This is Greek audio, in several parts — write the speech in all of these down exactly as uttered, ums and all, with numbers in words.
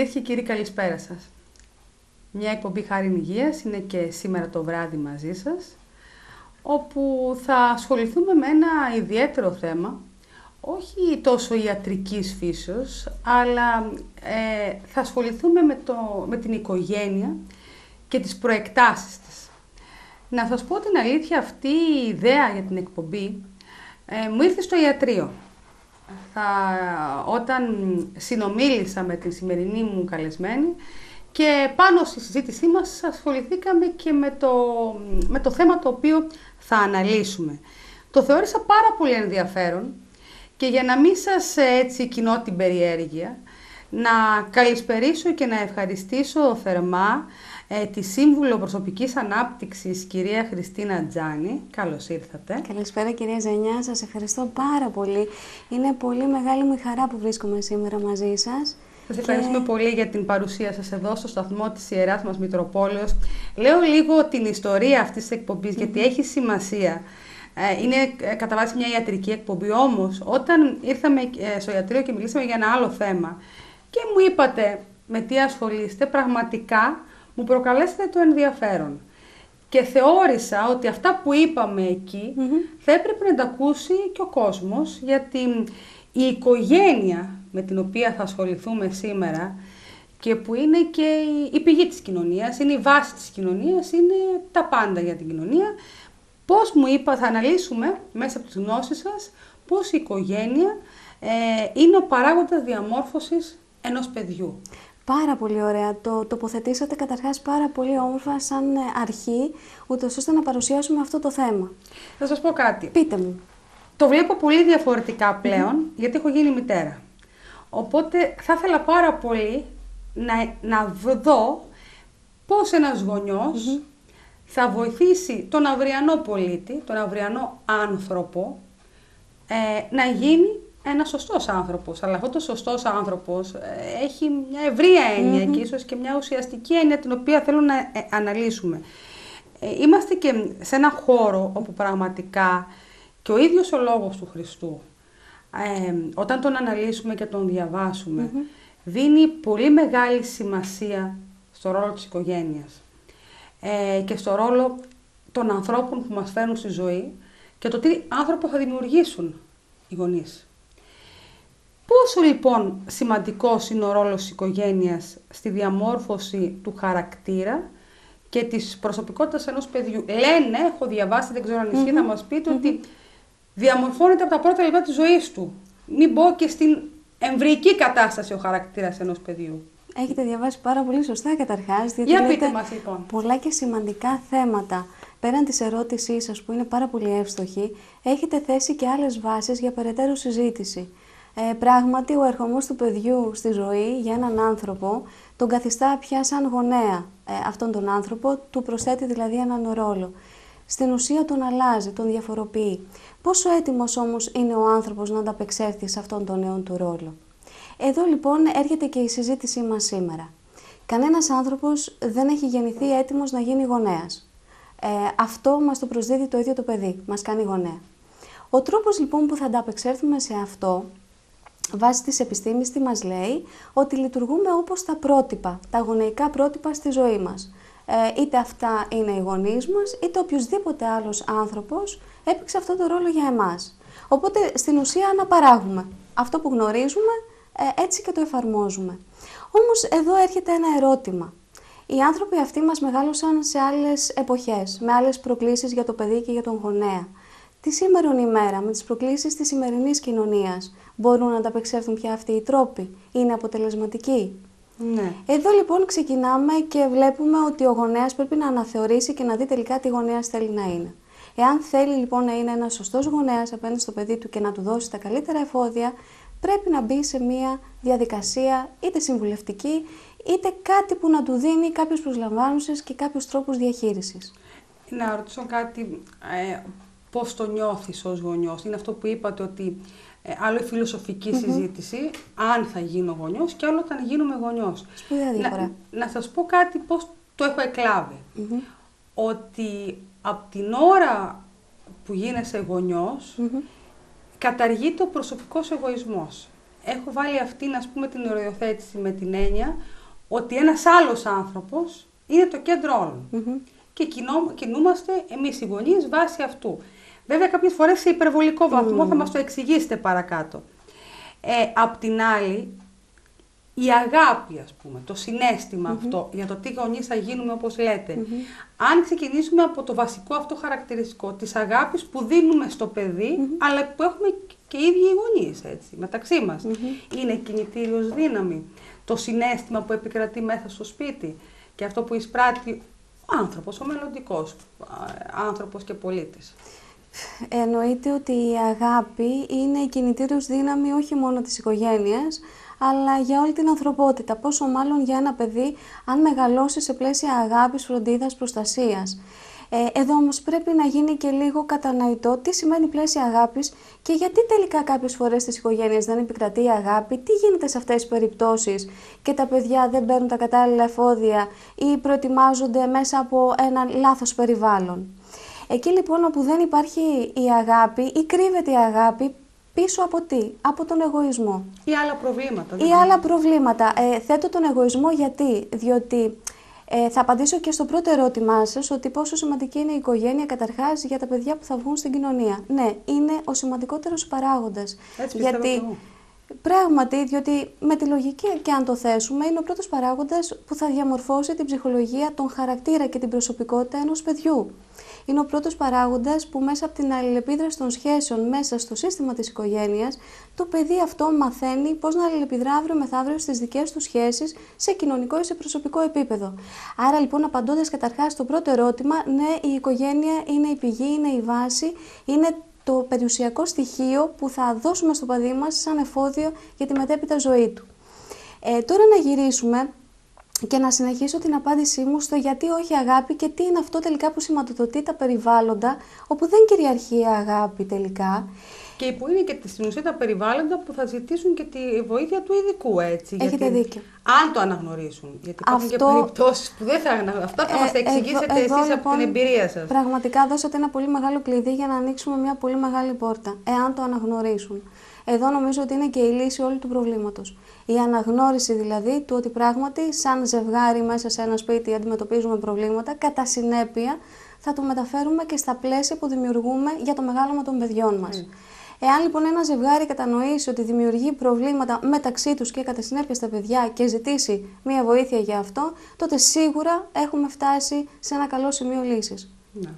Κυρίες και κύριοι, καλησπέρα σας. Μια εκπομπή Χάριν Υγείας είναι και σήμερα το βράδυ μαζί σας, όπου θα ασχοληθούμε με ένα ιδιαίτερο θέμα, όχι τόσο ιατρικής φύσεως, αλλά ε, θα ασχοληθούμε με, το, με την οικογένεια και τις προεκτάσεις της. Να σας πω την αλήθεια, αυτή η ιδέα για την εκπομπή ε, μου ήρθε στο ιατρείο. Θα, όταν συνομίλησα με τη σημερινή μου καλεσμένη και πάνω στη συζήτησή μας ασχοληθήκαμε και με το, με το θέμα το οποίο θα αναλύσουμε. Το θεώρησα πάρα πολύ ενδιαφέρον και για να μην σας έτσι κοινώ την περιέργεια, να καλησπερίσω και να ευχαριστήσω θερμά ε, τη Σύμβουλο Προσωπικής Ανάπτυξης, κυρία Χριστίνα Τζάνη. Καλώς ήρθατε. Καλησπέρα κυρία Ζενιά, σας ευχαριστώ πάρα πολύ. Είναι πολύ μεγάλη μου η χαρά που βρίσκομαι σήμερα μαζί σας. Σας ευχαριστούμε και... πολύ για την παρουσία σας εδώ στο σταθμό της Ιεράς μας Μητροπόλεως. Λέω λίγο την ιστορία αυτής της εκπομπής, mm-hmm. γιατί έχει σημασία. Είναι κατά βάση μια ιατρική εκπομπή, όμως όταν ήρθαμε στο ιατρείο και μιλήσαμε για ένα άλλο θέμα και μου είπατε με τι ασχολείστε, πραγματικά μου προκαλέσετε το ενδιαφέρον. Και θεώρησα ότι αυτά που είπαμε εκεί mm-hmm. θα έπρεπε να τα ακούσει και ο κόσμος, γιατί η οικογένεια με την οποία θα ασχοληθούμε σήμερα και που είναι και η πηγή της κοινωνίας, είναι η βάση της κοινωνίας, είναι τα πάντα για την κοινωνία. Πώς μου είπα, θα αναλύσουμε μέσα από τις γνώσεις σας πώς η οικογένεια ε, είναι ο παράγοντας διαμόρφωσης ενός παιδιού. Πάρα πολύ ωραία. Το τοποθετήσατε καταρχάς πάρα πολύ όμορφα σαν αρχή, ούτως ώστε να παρουσιάσουμε αυτό το θέμα. Θα σας πω κάτι. Πείτε μου. Το βλέπω πολύ διαφορετικά πλέον, mm-hmm. γιατί έχω γίνει μητέρα. Οπότε θα ήθελα πάρα πολύ να, να δω πώς ένας γονιός mm-hmm. θα βοηθήσει τον αυριανό πολίτη, τον αυριανό άνθρωπο, ε, να γίνει ένας σωστός άνθρωπος. Αλλά αυτός ο σωστός άνθρωπος ε, έχει μια ευρεία έννοια mm-hmm. και ίσως και μια ουσιαστική έννοια την οποία θέλω να ε, αναλύσουμε. Ε, είμαστε και σε ένα χώρο όπου πραγματικά και ο ίδιος ο λόγος του Χριστού, ε, όταν τον αναλύσουμε και τον διαβάσουμε, mm-hmm. δίνει πολύ μεγάλη σημασία στο ρόλο της οικογένειας. Ε, και στο ρόλο των ανθρώπων που μας φέρνουν στη ζωή και το τι άνθρωπο θα δημιουργήσουν οι γονείς. Πόσο λοιπόν σημαντικός είναι ο ρόλος της οικογένειας στη διαμόρφωση του χαρακτήρα και της προσωπικότητας ενός παιδιού. Λένε, έχω διαβάσει, δεν ξέρω αν ισχύει, mm-hmm. να μας πείτε mm-hmm. ότι διαμορφώνεται από τα πρώτα λεπτά της ζωής του. Μην μπω και στην εμβρυϊκή κατάσταση ο χαρακτήρας ενός παιδιού. Έχετε διαβάσει πάρα πολύ σωστά καταρχάς, διότι Για πείτε μας, λοιπόν. πολλά και σημαντικά θέματα. Πέραν της ερώτησής σας που είναι πάρα πολύ εύστοχη, έχετε θέσει και άλλες βάσεις για περαιτέρω συζήτηση. Ε, πράγματι, ο ερχομός του παιδιού στη ζωή για έναν άνθρωπο τον καθιστά πια σαν γονέα ε, αυτόν τον άνθρωπο, του προσθέτει δηλαδή έναν ρόλο. Στην ουσία τον αλλάζει, τον διαφοροποιεί. Πόσο έτοιμος όμως είναι ο άνθρωπος να ανταπεξέλθει σε αυτόν τον νέο του ρόλο. Εδώ λοιπόν έρχεται και η συζήτησή μας σήμερα. Κανένας άνθρωπος δεν έχει γεννηθεί έτοιμος να γίνει γονέας. Ε, αυτό μας το προσδίδει το ίδιο το παιδί, μας κάνει γονέα. Ο τρόπος λοιπόν που θα ανταπεξέλθουμε σε αυτό, βάσει της επιστήμης τι μας λέει, ότι λειτουργούμε όπως τα πρότυπα, τα γονεϊκά πρότυπα στη ζωή μας. Ε, είτε αυτά είναι οι γονείς μας, είτε οποιοδήποτε άλλος άνθρωπος έπαιξε αυτό το ρόλο για εμάς. Οπότε στην ουσία αναπαράγουμε αυτό που γνωρίζουμε, έτσι και το εφαρμόζουμε. Όμως εδώ έρχεται ένα ερώτημα. Οι άνθρωποι αυτοί μας μεγάλωσαν σε άλλες εποχές, με άλλες προκλήσεις για το παιδί και για τον γονέα. Τη σήμερον ημέρα, με τις προκλήσεις της σημερινής κοινωνίας, μπορούν να ανταπεξέλθουν πια αυτοί οι τρόποι, είναι αποτελεσματικοί. Ναι. Εδώ λοιπόν ξεκινάμε και βλέπουμε ότι ο γονέας πρέπει να αναθεωρήσει και να δει τελικά τι γονέας θέλει να είναι. Εάν θέλει λοιπόν να είναι ένας σωστός γονέας απέναντι στο παιδί του και να του δώσει τα καλύτερα εφόδια, πρέπει να μπει σε μια διαδικασία είτε συμβουλευτική, είτε κάτι που να του δίνει κάποιους προσλαμβάνουσες και κάποιους τρόπους διαχείρισης. Να ρωτήσω κάτι, ε, πώς το νιώθεις ως γονιός. Είναι αυτό που είπατε ότι ε, άλλο η φιλοσοφική mm-hmm. συζήτηση, αν θα γίνω γονιός, και άλλο όταν γίνομαι γονιός. Σπουδαία διαφορά. Να, να σας πω κάτι πώς το έχω εκλάβει. Mm-hmm. Ότι από την ώρα που γίνεσαι γονιός, mm-hmm. καταργείται ο προσωπικός εγωισμός. Έχω βάλει αυτήν, ας πούμε, την οριοθέτηση με την έννοια ότι ένας άλλος άνθρωπος είναι το κέντρο όλων. Mm-hmm. Και κινώ, κινούμαστε εμείς οι γονείς βάσει αυτού. Βέβαια κάποιες φορές σε υπερβολικό βαθμό, mm. θα μας το εξηγήσετε παρακάτω. Ε, απ' την άλλη, η αγάπη, ας πούμε, το συναίσθημα mm-hmm. αυτό, για το τι γονείς θα γίνουμε όπως λέτε, mm-hmm. αν ξεκινήσουμε από το βασικό αυτό χαρακτηριστικό της αγάπης που δίνουμε στο παιδί, mm-hmm. αλλά που έχουμε και οι ίδιοι οι γονείς, έτσι, μεταξύ μας. Mm-hmm. Είναι κινητήριος δύναμη, το συναίσθημα που επικρατεί μέσα στο σπίτι και αυτό που εισπράττει ο άνθρωπος, ο μελλοντικός άνθρωπος και πολίτης. Εννοείται ότι η αγάπη είναι η κινητήριος δύναμη όχι μόνο της οικογένειας, αλλά για όλη την ανθρωπότητα. Πόσο μάλλον για ένα παιδί αν μεγαλώσει σε πλαίσια αγάπης, φροντίδας, προστασίας. Ε, εδώ όμως πρέπει να γίνει και λίγο κατανοητό τι σημαίνει πλαίσια αγάπης και γιατί τελικά κάποιες φορές στις οικογένειες δεν επικρατεί η αγάπη, τι γίνεται σε αυτές τις περιπτώσεις και τα παιδιά δεν παίρνουν τα κατάλληλα εφόδια ή προετοιμάζονται μέσα από ένα λάθος περιβάλλον. Εκεί λοιπόν όπου δεν υπάρχει η αγάπη ή κρύβεται η αγάπη, πίσω από τι? Από τον εγωισμό. Ή άλλα προβλήματα. Ή άλλα προβλήματα. Ε, θέτω τον εγωισμό γιατί, διότι ε, θα απαντήσω και στο πρώτο ερώτημά σας ότι πόσο σημαντική είναι η οικογένεια καταρχάς για τα παιδιά που θα βγουν στην κοινωνία. Ναι, είναι ο σημαντικότερος παράγοντας. Έτσι γιατί πράγματι, διότι με τη λογική και αν το θέσουμε, είναι ο πρώτος παράγοντας που θα διαμορφώσει την ψυχολογία, τον χαρακτήρα και την προσωπικότητα ενός παιδιού. Είναι ο πρώτος παράγοντας που μέσα από την αλληλεπίδραση των σχέσεων μέσα στο σύστημα της οικογένειας, το παιδί αυτό μαθαίνει πώς να αλληλεπιδρά αύριο μεθαύριο στις δικές του σχέσεις σε κοινωνικό ή σε προσωπικό επίπεδο. Άρα λοιπόν, απαντώντας καταρχάς στο πρώτο ερώτημα, ναι, η οικογένεια είναι η πηγή, είναι η βάση, είναι το περιουσιακό στοιχείο που θα δώσουμε στο παιδί μας σαν εφόδιο για τη μετέπειτα ζωή του. Ε, τώρα να γυρίσουμε και να συνεχίσω την απάντησή μου στο γιατί όχι αγάπη και τι είναι αυτό τελικά που σηματοδοτεί τα περιβάλλοντα όπου δεν κυριαρχεί η αγάπη τελικά. Και που είναι και στην ουσία τα περιβάλλοντα που θα ζητήσουν και τη βοήθεια του ειδικού, έτσι. Έχετε γιατί, δίκιο. Αν το αναγνωρίσουν. Γιατί υπάρχουν αυτό, και περιπτώσεις που δεν θα αναγνωρίσουν. Αυτά θα ε, μας τα εξηγήσετε εδώ, εσείς εδώ, από λοιπόν, την εμπειρία σας. Πραγματικά δώσατε ένα πολύ μεγάλο κλειδί για να ανοίξουμε μια πολύ μεγάλη πόρτα. Εάν το αναγνωρίσουν. Εδώ νομίζω ότι είναι και η λύση όλου του προβλήματος. Η αναγνώριση δηλαδή του ότι πράγματι σαν ζευγάρι μέσα σε ένα σπίτι αντιμετωπίζουμε προβλήματα, κατά συνέπεια θα το μεταφέρουμε και στα πλαίσια που δημιουργούμε για το μεγάλωμα των παιδιών μας. Mm. Εάν λοιπόν ένα ζευγάρι κατανοήσει ότι δημιουργεί προβλήματα μεταξύ τους και κατά συνέπεια στα παιδιά και ζητήσει μία βοήθεια για αυτό, τότε σίγουρα έχουμε φτάσει σε ένα καλό σημείο λύσης. Ναι.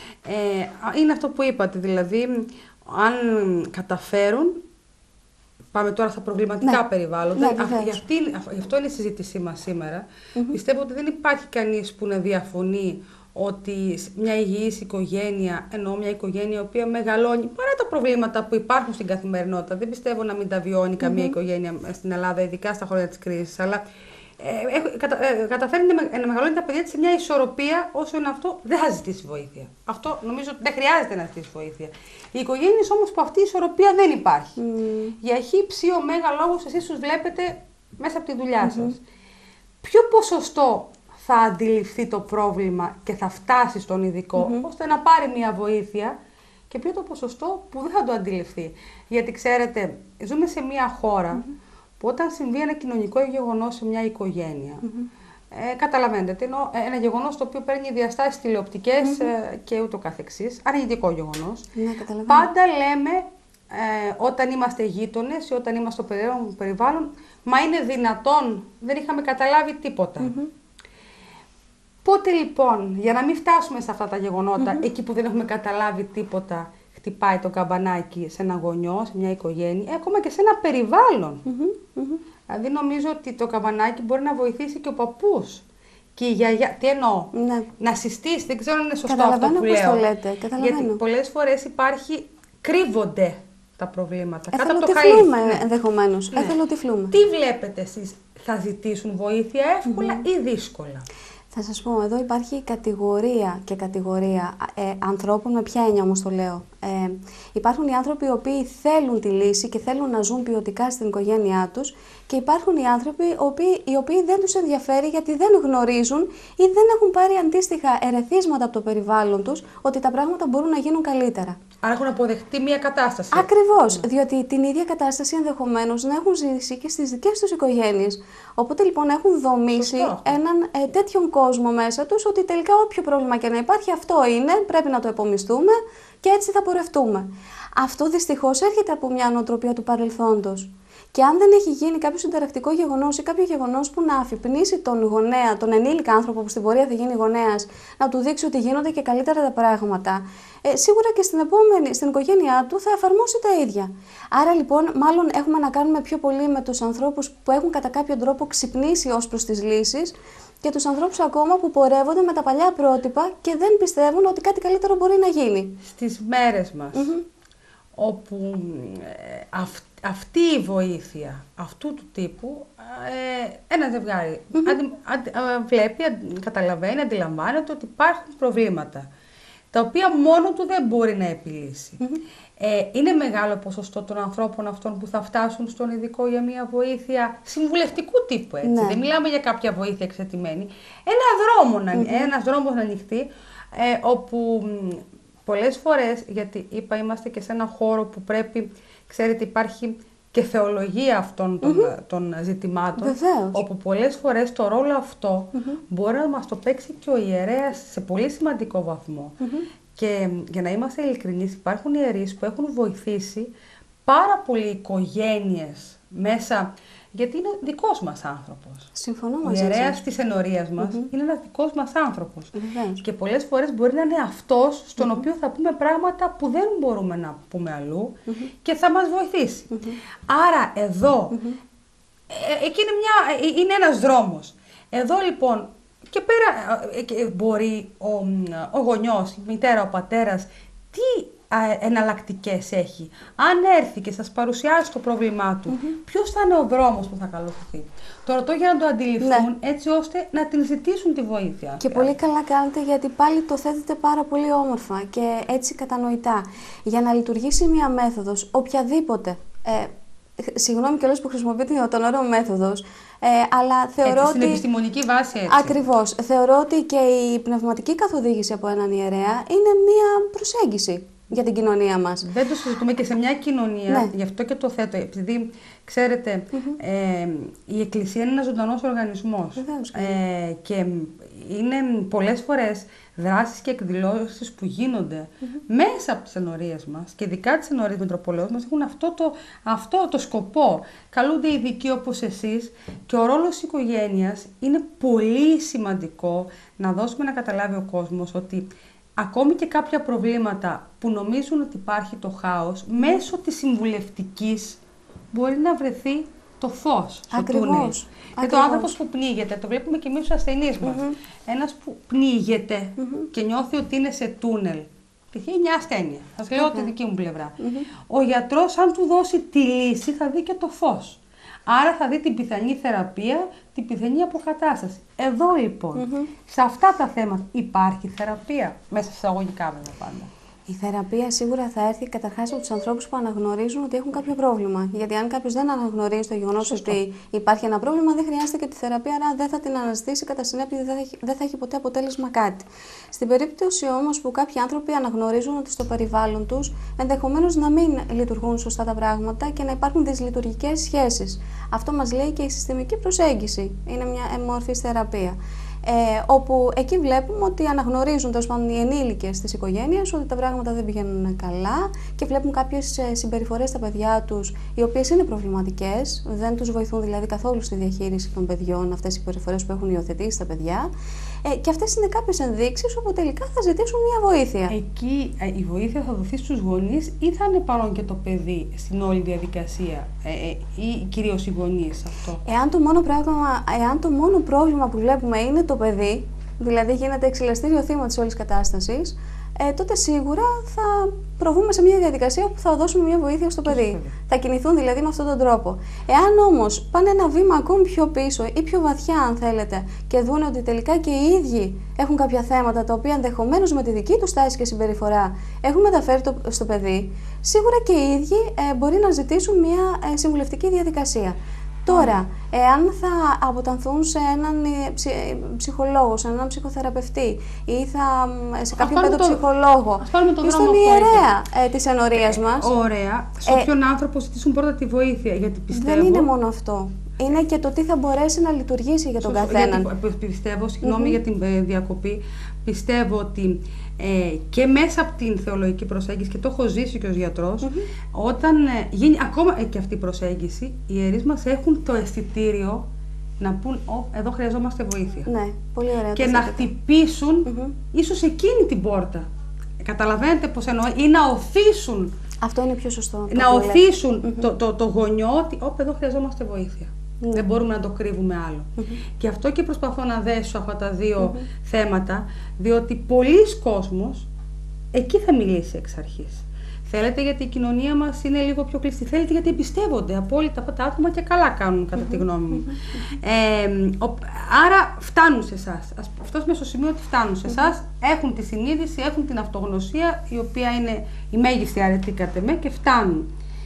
Ε, είναι αυτό που είπατε, δηλαδή αν καταφέρουν. Πάμε τώρα στα προβληματικά ναι. περιβάλλοντα. Ναι, Α, γι' αυτό είναι η συζήτησή μας σήμερα. Mm-hmm. Πιστεύω ότι δεν υπάρχει κανείς που να διαφωνεί ότι μια υγιής οικογένεια, εννοώ μια οικογένεια η οποία μεγαλώνει, παρά τα προβλήματα που υπάρχουν στην καθημερινότητα, δεν πιστεύω να μην τα βιώνει mm-hmm. καμία οικογένεια στην Ελλάδα, ειδικά στα χρόνια της κρίσης, αλλά ε, κατα, ε, καταφέρνει να μεγαλώνει τα παιδιά της σε μια ισορροπία, όσο είναι αυτό, δεν θα ζητήσει βοήθεια. Αυτό νομίζω ότι δεν χρειάζεται να ζητήσει βοήθεια. Οι οικογένειες όμως που αυτή η ισορροπία δεν υπάρχει. Mm. Για χ, ψ, ω, μέγα λόγους εσείς τους βλέπετε μέσα από τη δουλειά σας. Mm-hmm. Ποιο ποσοστό θα αντιληφθεί το πρόβλημα και θα φτάσει στον ειδικό, mm-hmm. ώστε να πάρει μια βοήθεια, και ποιο το ποσοστό που δεν θα το αντιληφθεί. Γιατί ξέρετε, ζούμε σε μια χώρα mm-hmm. που όταν συμβεί ένα κοινωνικό γεγονός σε μια οικογένεια, mm-hmm. ε, καταλαβαίνετε, ενώ ένα γεγονός το οποίο παίρνει διαστάσεις τηλεοπτικές mm-hmm. ε, και ούτω καθεξής, αρνητικό γεγονός, mm-hmm. πάντα λέμε ε, όταν είμαστε γείτονες ή όταν είμαστε στο περιβάλλον, μα είναι δυνατόν, δεν είχαμε καταλάβει τίποτα. Mm-hmm. Πότε λοιπόν, για να μην φτάσουμε σε αυτά τα γεγονότα, mm-hmm. εκεί που δεν έχουμε καταλάβει τίποτα, χτυπάει το καμπανάκι σε ένα γονιό, σε μια οικογένεια, ακόμα και σε ένα περιβάλλον. Mm-hmm. Mm-hmm. Δηλαδή νομίζω ότι το καμπανάκι μπορεί να βοηθήσει και ο παππούς. Και η γιαγιά, τι εννοώ, ναι. να συστήσει, δεν ξέρω αν είναι σωστό αυτό που λέω. Το λέτε. Γιατί πολλές φορές υπάρχει, κρύβονται τα προβλήματα. Κάτω από το χαλί. Ναι. Ενδεχομένως. Ναι. Εθελοτυφλούμε. Τι βλέπετε εσείς, θα ζητήσουν βοήθεια εύκολα mm-hmm. ή δύσκολα? Θα σας πω, εδώ υπάρχει κατηγορία και κατηγορία ε, ανθρώπων, με ποια έννοια όμως το λέω. Ε, υπάρχουν οι άνθρωποι οι οποίοι θέλουν τη λύση και θέλουν να ζουν ποιοτικά στην οικογένειά τους και υπάρχουν οι άνθρωποι οι οποίοι, οι οποίοι δεν τους ενδιαφέρει γιατί δεν γνωρίζουν ή δεν έχουν πάρει αντίστοιχα ερεθίσματα από το περιβάλλον τους ότι τα πράγματα μπορούν να γίνουν καλύτερα. Άρα έχουν αποδεχτεί μία κατάσταση. Ακριβώς, mm. διότι την ίδια κατάσταση ενδεχομένως να έχουν ζήσει και στις δικές τους οικογένειες. Οπότε λοιπόν έχουν δομήσει Σωστό. έναν ε, τέτοιον κόσμο μέσα τους ότι τελικά όποιο πρόβλημα και να υπάρχει αυτό είναι, πρέπει να το επομιστούμε και έτσι θα πορευτούμε. Αυτό δυστυχώς έρχεται από μια νοοτροπία του παρελθόντος. Και αν δεν έχει γίνει κάποιο συνταρακτικό γεγονός ή κάποιο γεγονός που να αφυπνίσει τον γονέα, τον ενήλικα άνθρωπο που στην πορεία θα γίνει γονέας, να του δείξει ότι γίνονται και καλύτερα τα πράγματα, ε, σίγουρα και στην επόμενη, στην οικογένειά του θα εφαρμόσει τα ίδια. Άρα λοιπόν, μάλλον έχουμε να κάνουμε πιο πολύ με τους ανθρώπους που έχουν κατά κάποιο τρόπο ξυπνήσει ως προς τις λύσεις και τους ανθρώπους ακόμα που πορεύονται με τα παλιά πρότυπα και δεν πιστεύουν ότι κάτι καλύτερο μπορεί να γίνει. Στις μέρες μας, mm-hmm. όπου ε, αυ, αυτή η βοήθεια, αυτού του τύπου, ε, ένα ζευγάρι mm-hmm. αντι, αντι, α, βλέπει, αντι, καταλαβαίνει, αντιλαμβάνεται ότι υπάρχουν προβλήματα, τα οποία μόνο του δεν μπορεί να επιλύσει. Mm-hmm. Ε, είναι μεγάλο ποσοστό των ανθρώπων αυτών που θα φτάσουν στον ειδικό για μια βοήθεια συμβουλευτικού τύπου, έτσι. Ναι. Δεν μιλάμε για κάποια βοήθεια εξαιτημένη. Ένα δρόμο να, mm-hmm. ένας δρόμος να ανοιχτεί, ε, όπου πολλές φορές, γιατί είπα είμαστε και σε ένα χώρο που πρέπει, ξέρετε, υπάρχει και θεολογία αυτών των, mm-hmm. των ζητημάτων, Βεβαίως. όπου πολλές φορές το ρόλο αυτό mm-hmm. μπορεί να μας το παίξει και ο ιερέας σε πολύ σημαντικό βαθμό. Mm-hmm. Και για να είμαστε ειλικρινείς, υπάρχουν ιερείς που έχουν βοηθήσει πάρα πολλοί οικογένειες μέσα, γιατί είναι δικός μας άνθρωπος. Συμφωνώ μαζί σας. Ο ιερέας της ενορίας μας mm-hmm. είναι ένας δικός μας άνθρωπος. Mm-hmm. Και πολλές φορές μπορεί να είναι αυτός στον mm-hmm. οποίο θα πούμε πράγματα που δεν μπορούμε να πούμε αλλού mm-hmm. και θα μας βοηθήσει. Mm-hmm. Άρα εδώ, mm-hmm. ε, εκεί είναι, μια, είναι ένας δρόμος. Εδώ λοιπόν, και πέρα ε, μπορεί ο, ο γονιός, η μητέρα, ο πατέρας, τι εναλλακτικές έχει. Αν έρθει και σας παρουσιάσει το πρόβλημά του, mm-hmm. ποιος θα είναι ο δρόμος που θα ακολουθηθεί. Το ρωτώ για να το αντιληφθούν, ναι. έτσι ώστε να την ζητήσουν τη βοήθεια. Και πολύ καλά κάνετε, γιατί πάλι το θέτετε πάρα πολύ όμορφα και έτσι κατανοητά. Για να λειτουργήσει μια μέθοδος, οποιαδήποτε, ε, συγγνώμη κιόλας που χρησιμοποιείτε τον όρο μέθοδος, ε, αλλά θεωρώ έτσι, ότι... στην επιστημονική βάση έτσι. Ακριβώς. Θεωρώ ότι και η πνευματική καθοδήγηση από έναν ιερέα είναι μια προσέγγιση για την κοινωνία μας. Δεν το συζητούμε και σε μια κοινωνία, ναι. γι' αυτό και το θέτω, επειδή ξέρετε, mm-hmm. ε, η Εκκλησία είναι ένας ζωντανός οργανισμός. Βεβαίως, ε, και είναι πολλές φορές δράσεις και εκδηλώσεις που γίνονται mm-hmm. μέσα από τις ενορίες μας και ειδικά τις ενορίες Μητροπολέως μας έχουν αυτό το, αυτό το σκοπό. Καλούνται ειδικοί όπως εσείς και ο ρόλος της οικογένειας είναι πολύ σημαντικό να δώσουμε να καταλάβει ο κόσμος ότι ακόμη και κάποια προβλήματα που νομίζουν ότι υπάρχει το χάος, mm. μέσω της συμβουλευτικής μπορεί να βρεθεί το φως στο τούνελ. Και το άνθρωπος που πνίγεται, το βλέπουμε και εμείς στους ασθενείς μας. Mm-hmm. Ένας που πνίγεται mm-hmm. και νιώθει ότι είναι σε τούνελ, πηχεί μια ασθένεια. Θα σας λέω mm-hmm. τη δική μου πλευρά. Mm-hmm. Ο γιατρός, αν του δώσει τη λύση, θα δει και το φως. Άρα θα δει την πιθανή θεραπεία, την πιθανή αποκατάσταση. Εδώ λοιπόν, mm-hmm. σε αυτά τα θέματα υπάρχει θεραπεία, μέσα σε εισαγωγικά βέβαια πάντα. Η θεραπεία σίγουρα θα έρθει καταρχάς από τους ανθρώπους που αναγνωρίζουν ότι έχουν κάποιο πρόβλημα. Γιατί αν κάποιος δεν αναγνωρίζει το γεγονός ότι υπάρχει ένα πρόβλημα, δεν χρειάζεται και τη θεραπεία, άρα δεν θα την αναζητήσει, κατά συνέπεια δεν θα έχει, δεν θα έχει ποτέ αποτέλεσμα κάτι. Στην περίπτωση όμως που κάποιοι άνθρωποι αναγνωρίζουν ότι στο περιβάλλον τους ενδεχομένως να μην λειτουργούν σωστά τα πράγματα και να υπάρχουν δυσλειτουργικές σχέσεις. Αυτό μας λέει και η συστημική προσέγγιση. Είναι μια μορφή θεραπεία. Ε, όπου εκεί βλέπουμε ότι αναγνωρίζουν τέλος πάντων οι ενήλικες της οικογένειας ότι τα πράγματα δεν πηγαίνουν καλά και βλέπουν κάποιες συμπεριφορές στα παιδιά τους οι οποίες είναι προβληματικές, δεν τους βοηθούν δηλαδή καθόλου στη διαχείριση των παιδιών αυτές οι συμπεριφορές που έχουν υιοθετήσει τα παιδιά. Ε, και αυτές είναι κάποιες ενδείξεις όπου τελικά θα ζητήσουν μια βοήθεια. Εκεί ε, η βοήθεια θα δοθεί στους γονείς ή θα είναι παρόν και το παιδί στην όλη διαδικασία, ε, ε, ή κυρίως οι γονείς αυτό. Εάν το, μόνο πράγμα, εάν το μόνο πρόβλημα που βλέπουμε είναι το παιδί, δηλαδή γίνεται εξελαστήριο θύμα της όλης κατάστασης, ε, τότε σίγουρα θα προβούμε σε μια διαδικασία που θα δώσουμε μια βοήθεια στο παιδί. Θα κινηθούν δηλαδή με αυτόν τον τρόπο. Εάν όμως πάνε ένα βήμα ακόμη πιο πίσω ή πιο βαθιά, αν θέλετε, και δουν ότι τελικά και οι ίδιοι έχουν κάποια θέματα τα οποία ενδεχομένως με τη δική τους στάση και συμπεριφορά έχουν μεταφέρει το, στο παιδί, σίγουρα και οι ίδιοι ε, μπορεί να ζητήσουν μια ε, συμβουλευτική διαδικασία. Τώρα, εάν θα αποτανθούν σε έναν ψυχολόγο, σε έναν ψυχοθεραπευτή ή θα, σε κάποιο παιδοψυχολόγο ή στον ιερέα ε, της ενορίας μας. Ωραία. Σε όποιον ε, άνθρωπο ζητήσουν πρώτα τη βοήθεια, γιατί πιστεύω... Δεν είναι μόνο αυτό. Είναι και το τι θα μπορέσει να λειτουργήσει για τον Σωστό, καθέναν. Γιατί πιστεύω, συγγνώμη mm-hmm. για την ε, διακοπή, πιστεύω ότι ε, και μέσα από την θεολογική προσέγγιση, και το έχω ζήσει και ως γιατρός, mm-hmm. όταν ε, γίνει ακόμα ε, και αυτή η προσέγγιση, οι ιερείς μας έχουν το αισθητήριο να πούν, εδώ χρειαζόμαστε βοήθεια. Ναι, πολύ ωραία. Και να χτυπήσουν mm-hmm. ίσως εκείνη την πόρτα. Καταλαβαίνετε πώς εννοώ, ή να οθήσουν. Αυτό είναι πιο σωστό. Να οθήσουν mm-hmm. το, το, το γονιό ότι όπ, εδώ χρειαζόμαστε βοήθεια. Mm-hmm. Δεν μπορούμε να το κρύβουμε άλλο. Mm-hmm. Και αυτό και προσπαθώ να δέσω αυτά τα δύο mm-hmm. θέματα, διότι πολλοί κόσμος εκεί θα μιλήσει εξ αρχής. Θέλετε γιατί η κοινωνία μας είναι λίγο πιο κλειστή. Θέλετε γιατί εμπιστεύονται απόλυτα αυτά τα άτομα και καλά κάνουν, κατά mm-hmm. τη γνώμη μου. Ε, ο, άρα φτάνουν σε εσάς. Αυτό είμαι στο σημείο ότι φτάνουν σε εσάς, mm-hmm. έχουν τη συνείδηση, έχουν την αυτογνωσία, η οποία είναι η μέγιστη αρετή κατ' εμέ, και φτάνουν.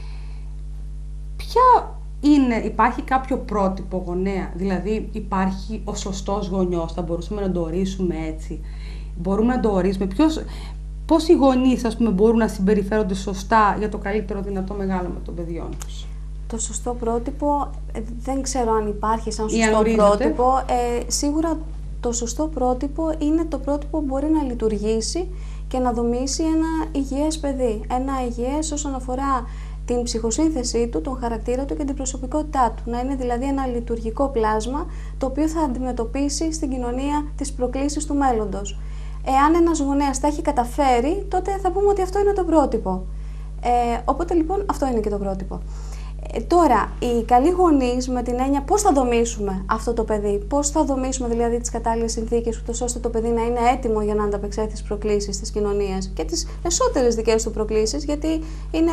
Ποια είναι, υπάρχει κάποιο πρότυπο γονέα, δηλαδή υπάρχει ο σωστός γονιός, θα μπορούσαμε να το ορίσουμε έτσι. Μπορούμε να το ορίσουμε. Ποιος, πώς οι γονείς, ας πούμε, μπορούν να συμπεριφέρονται σωστά για το καλύτερο δυνατό μεγάλωμα των παιδιών τους. Το σωστό πρότυπο, δεν ξέρω αν υπάρχει σαν σωστό πρότυπο. Ε, σίγουρα το σωστό πρότυπο είναι το πρότυπο που μπορεί να λειτουργήσει και να δομήσει ένα υγιές παιδί. Ένα υγιές όσον αφορά την ψυχοσύνθεσή του, τον χαρακτήρα του και την προσωπικότητά του. Να είναι δηλαδή ένα λειτουργικό πλάσμα το οποίο θα αντιμετωπίσει στην κοινωνία τις προκλήσεις του μέλλοντος. Εάν ένας γονέας τα έχει καταφέρει, τότε θα πούμε ότι αυτό είναι το πρότυπο. Ε, οπότε λοιπόν αυτό είναι και το πρότυπο. Ε, τώρα, οι καλοί γονείς με την έννοια πώς θα δομήσουμε αυτό το παιδί, πώς θα δομήσουμε δηλαδή τις κατάλληλες συνθήκες, ούτως ώστε το παιδί να είναι έτοιμο για να ανταπεξέλθει στις προκλήσεις της κοινωνίας και τις εσωτερικές δικές του προκλήσεις, γιατί είναι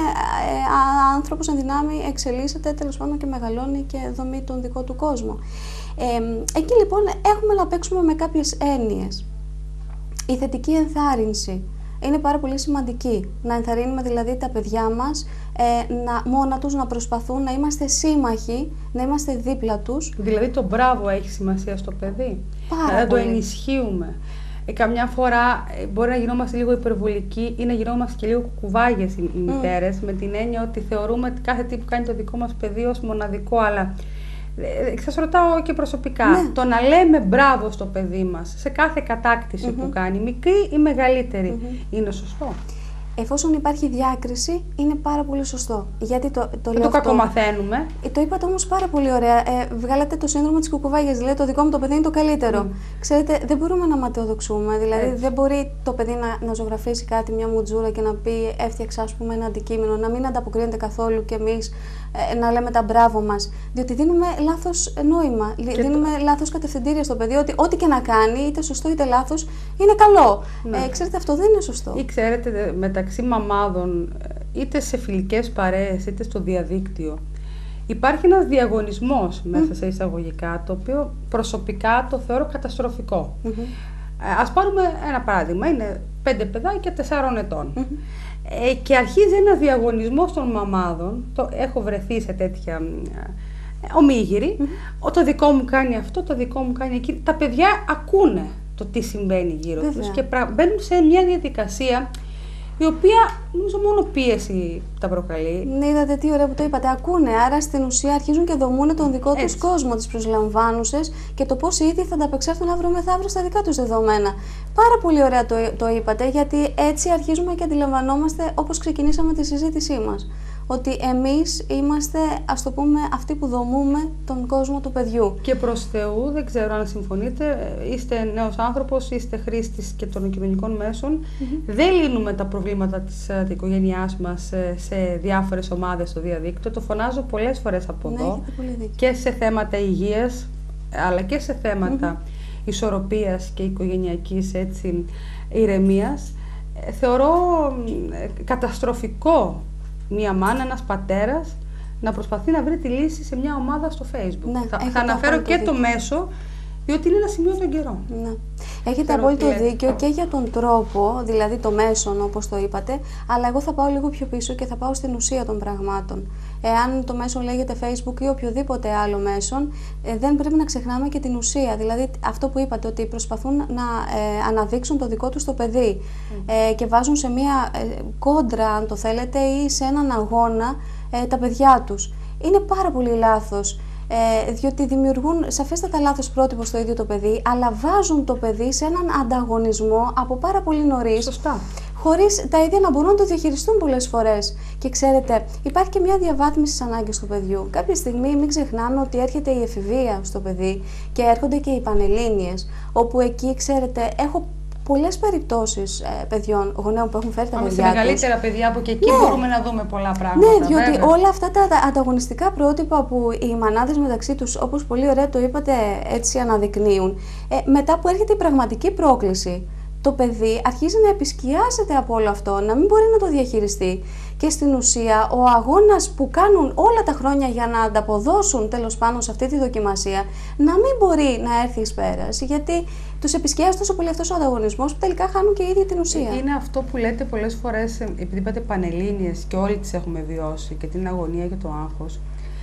ε, άνθρωπος εν δυνάμει, εξελίσσεται τέλος πάντων και μεγαλώνει και δομεί τον δικό του κόσμο. Ε, εκεί λοιπόν έχουμε να παίξουμε με κάποιες έννοιες. Η θετική ενθάρρυνση είναι πάρα πολύ σημαντική. Να ενθαρρύνουμε δηλαδή τα παιδιά μας ε, να, μόνα τους να προσπαθούν, να είμαστε σύμμαχοι, να είμαστε δίπλα τους. Δηλαδή το μπράβο έχει σημασία στο παιδί. Πάρα να πολύ. το ενισχύουμε. Ε, καμιά φορά ε, μπορεί να γινόμαστε λίγο υπερβολικοί ή να γινόμαστε και λίγο κουκουβάγες οι, οι mm. μητέρες, με την έννοια ότι θεωρούμε ότι κάθε τι που κάνει το δικό μας παιδί ως μοναδικό, αλλά σας ρωτάω και προσωπικά, ναι. το να λέμε μπράβο στο παιδί μας σε κάθε κατάκτηση mm-hmm. που κάνει, μικρή ή μεγαλύτερη, mm-hmm. είναι σωστό? Εφόσον υπάρχει διάκριση, είναι πάρα πολύ σωστό. Γιατί το, το Δεν το κακομαθαίνουμε. Ε, το είπατε όμως πάρα πολύ ωραία. Ε, βγάλατε το σύνδρομο της κουκουβάγιας. Δηλαδή, το δικό μου το παιδί είναι το καλύτερο. Mm. Ξέρετε, δεν μπορούμε να ματαιοδοξούμε. Δηλαδή, Έτσι. δεν μπορεί το παιδί να, να ζωγραφίσει κάτι, μια μουτζούρα και να πει έφτιαξα, ας πούμε, ένα αντικείμενο, να μην ανταποκρίνεται καθόλου κι εμείς ε, να λέμε τα μπράβο μας. Διότι δίνουμε λάθος νόημα. Και δίνουμε το... λάθος κατευθυντήρια στο παιδί, ότι ό,τι και να κάνει, είτε σωστό είτε λάθος, είναι καλό. Ναι. Ε, ξέρετε, αυτό δεν είναι σωστό. Ή ξέρετε, μεταξύ μαμάδων, είτε σε φιλικές παρέες, είτε στο διαδίκτυο, υπάρχει ένας διαγωνισμός μέσα mm. σε εισαγωγικά, το οποίο προσωπικά το θεωρώ καταστροφικό. Mm-hmm. Ε, ας πάρουμε ένα παράδειγμα, είναι πέντε παιδάκια τεσσάρων ετών. Mm-hmm. Ε, και αρχίζει ένας διαγωνισμός των μαμάδων, το, έχω βρεθεί σε τέτοια ε, ομίγυρη, mm-hmm. το δικό μου κάνει αυτό, το δικό μου κάνει εκεί. Τα παιδιά ακούνε το τι συμβαίνει γύρω Βέβαια. τους και πρα, μπαίνουν σε μια διαδικασία η οποία νομίζω μόνο πίεση τα προκαλεί. Ναι, είδατε τι ωραία που το είπατε. Ακούνε, άρα στην ουσία αρχίζουν και δομούν τον δικό τους κόσμο, τις προσλαμβάνουσες και το πώς οι ίδιοι θα ανταπεξέλθουν αύριο μεθαύριο στα δικά τους δεδομένα. Πάρα πολύ ωραία το, το είπατε, γιατί έτσι αρχίζουμε και αντιλαμβανόμαστε, όπως ξεκινήσαμε τη συζήτησή μας, ότι εμείς είμαστε, ας το πούμε, αυτοί που δομούμε τον κόσμο του παιδιού. Και προς Θεού, δεν ξέρω αν συμφωνείτε, είστε νέος άνθρωπος, είστε χρήστης και των κοινωνικών μέσων, mm-hmm. δεν λύνουμε τα προβλήματα της, της οικογένειάς μας σε διάφορες ομάδες στο διαδίκτυο. Το φωνάζω πολλές φορές από ναι, εδώ και σε θέματα υγείας, αλλά και σε θέματα mm-hmm. ισορροπίας και οικογενειακής έτσι, ηρεμίας. Ε, θεωρώ ε, καταστροφικό μία μάνα, ένας πατέρας, να προσπαθεί να βρει τη λύση σε μια ομάδα στο Facebook. Ναι, θα θα αναφέρω και δίκιο. Το μέσο, διότι είναι ένα σημείο των καιρών. Ναι. Έχετε απόλυτο δίκιο και για τον τρόπο, δηλαδή το μέσον όπως το είπατε, αλλά εγώ θα πάω λίγο πιο πίσω και θα πάω στην ουσία των πραγμάτων. Εάν το μέσον λέγεται Facebook ή οποιοδήποτε άλλο μέσον, ε, δεν πρέπει να ξεχνάμε και την ουσία. Δηλαδή αυτό που είπατε, ότι προσπαθούν να ε, αναδείξουν το δικό τους το παιδί mm. ε, και βάζουν σε μία ε, κόντρα, αν το θέλετε, ή σε έναν αγώνα ε, τα παιδιά τους. Είναι πάρα πολύ λάθος. Ε, διότι δημιουργούν σαφέστατα λάθος πρότυπο στο ίδιο το παιδί, αλλά βάζουν το παιδί σε έναν ανταγωνισμό από πάρα πολύ νωρίς. Σωστά. Χωρίς τα ίδια να μπορούν να το διαχειριστούν πολλές φορές. Και ξέρετε, υπάρχει και μια διαβάθμιση της ανάγκης του παιδιού. Κάποια στιγμή μην ξεχνάμε ότι έρχεται η εφηβεία στο παιδί και έρχονται και οι πανελλήνιες, όπου εκεί, ξέρετε, έχω πολλές περιπτώσεις ε, παιδιών, γονέων που έχουν φέρει τα παιδιά τους. Σε μεγαλύτερα παιδιά από και εκεί ναι. μπορούμε να δούμε πολλά πράγματα. Ναι, διότι βέβαια. όλα αυτά τα ανταγωνιστικά πρότυπα που οι μανάδες μεταξύ τους, όπως πολύ ωραία το είπατε, έτσι αναδεικνύουν, ε, μετά που έρχεται η πραγματική πρόκληση, το παιδί αρχίζει να επισκιάζεται από όλο αυτό, να μην μπορεί να το διαχειριστεί. Και στην ουσία ο αγώνας που κάνουν όλα τα χρόνια για να ανταποδώσουν τέλος πάντων σε αυτή τη δοκιμασία, να μην μπορεί να έρθει εις πέρας, γιατί τους επισκιάζει τόσο πολύ αυτός ο ανταγωνισμός που τελικά χάνουν και η ίδια την ουσία. Είναι αυτό που λέτε πολλές φορές, επειδή είπατε πανελλήνιες και όλοι τις έχουμε βιώσει, και την αγωνία και το άγχος.